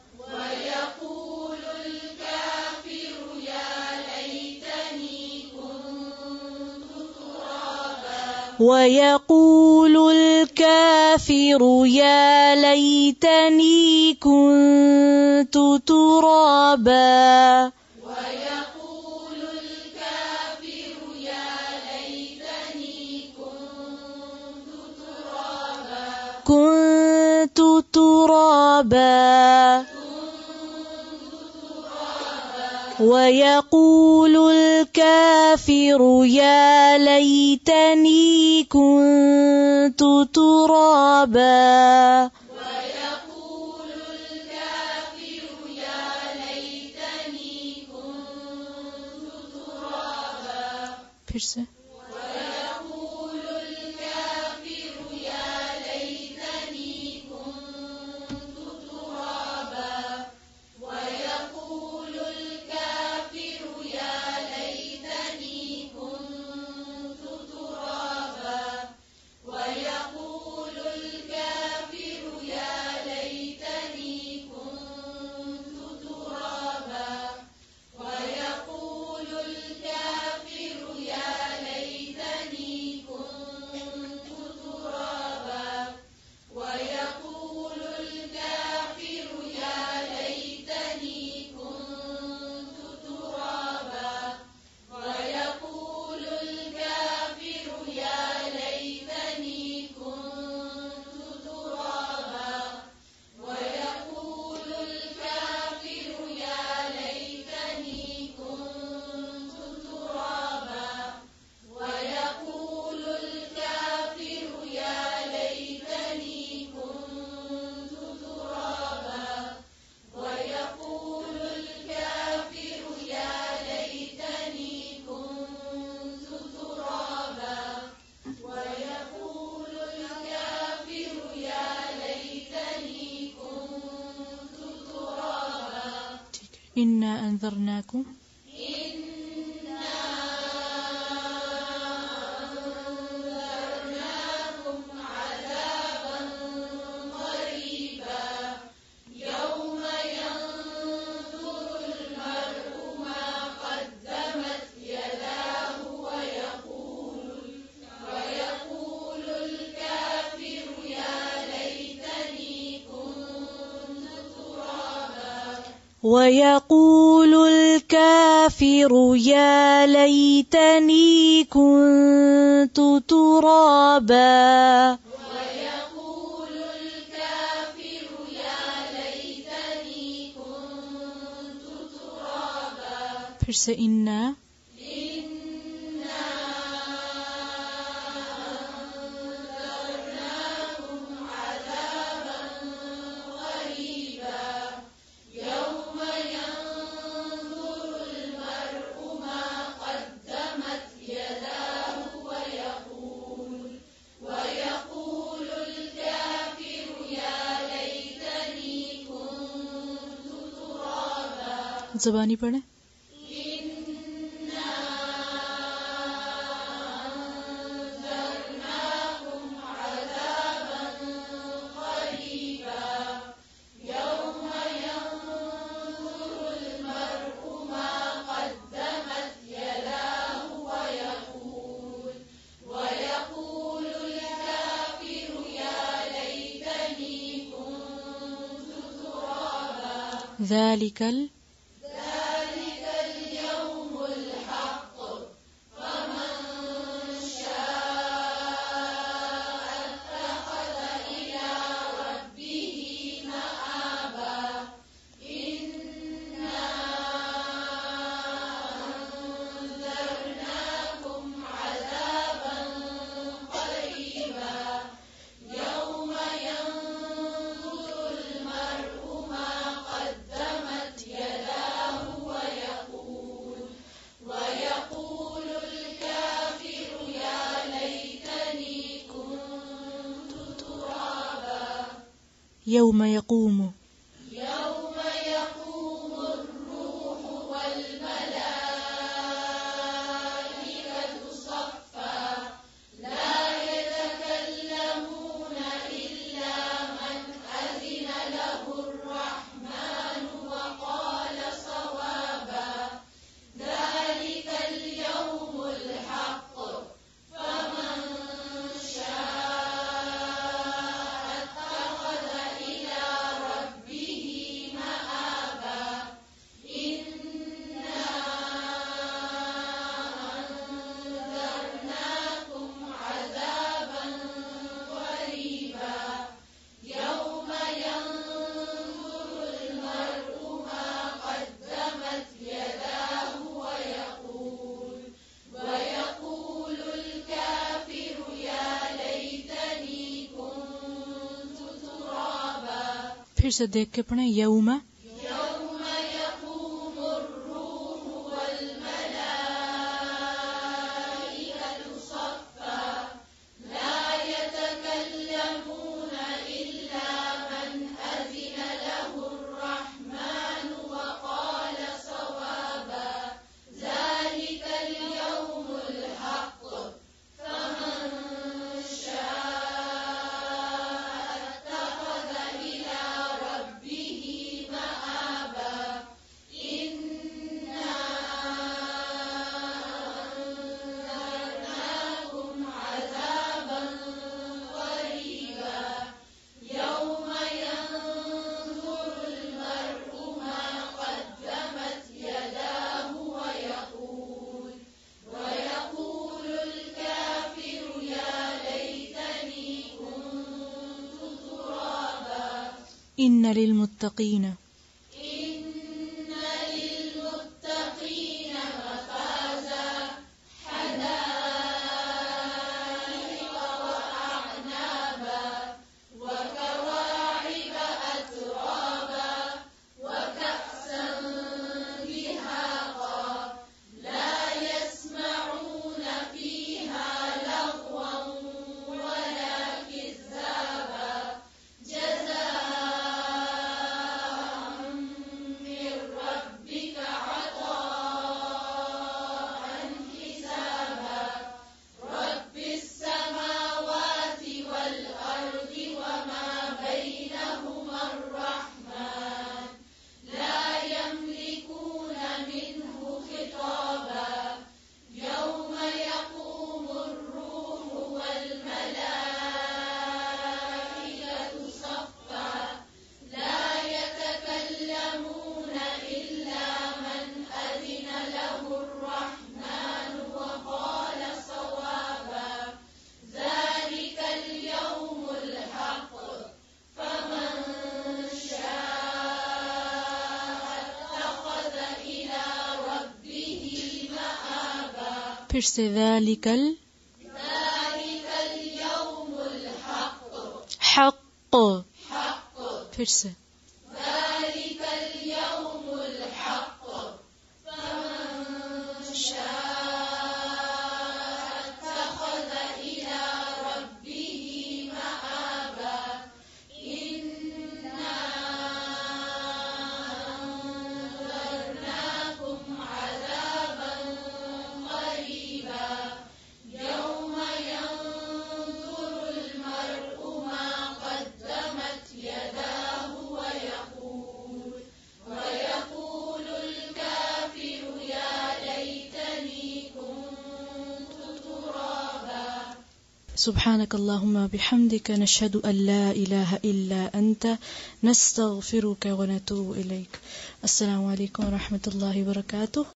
ويقول الكافر يا ليتني كنت ترابا كنت ترابا ويقول الكافر يا ليتني كنت ترابا फिर से إنا أنذرناكم عذابا قريبا يوم ينظر المرء ما قدمت يداه ويقول الكافر يا ليتني كنت ترابا ويقول الكافر يا ليتني كنت ترابا फिर से इन्ना ज़बानी पढ़ें ذلك اليوم الحق فمن شاء اتخذ إلى ربه مآبا إنا أنذرناكم عذابا قريبا يوم ينظر المرء ما قدمت يداه ويقول الكافر يا ليتني كنت ترابا يوم يقوم الروح والملائكة صفا لا يتكلمون إلا من أذن له الرحمن وقال صوابا ذلك اليوم الحق فمن شاء اتخذ إلى ربه مآبا إنا أنذرناكم عذابا قريبا يوم ينظر المرء ما قدمت يداه ويقول الكافر يا ليتني كنت ترابا फिर से देख के पढ़ें यौम يوم يقوم الروح والملائكة صفا لا يتكلمون إلا من أذن له الرحمن وقال صوابا ذلك اليوم الحق فمن شاء اتخذ إلى ربه مآبا إنا أنذرناكم عذابا قريبا يوم ينظر المرء ما قدمت يداه ويقول الكافر يا ليتني كنت ترابا إن للمتقين إن للمتقين مفازا حدائق وأعنابا وكواعب أترابا وكأسا دهاقا لا يسمعون فيها لغوا ولا كذابا جزاء من ربك عطاء حسابا رب السماوات والأرض وما بينهما الرحمن لا يملكون منه خطابا يوم يقوم الروح والملائكة صفا لا يتكلمون إلا من أذن له الرحمن وقال صوابا ذلك اليوم الحق فمن شاء اتخذ إلى ربه مآبا फिर से ذلك ذلك اليوم الحق حق حق फिर से ذلك اليوم الحق فمن شاء اتخذ إلى ربه مآبا إنا أنذرناكم عذابا قريبا يوم ينظر المرء ما قدمت يداه सुब्हानकल्लाहुम्मा बिहम्दिका नशहदु अल्ला इलाहा इल्ला अंता नस्तगफिरुका व नतूबु इलैक। अस्सलामु अलैकुम व रहमतुल्लाहि व बरकातुहू।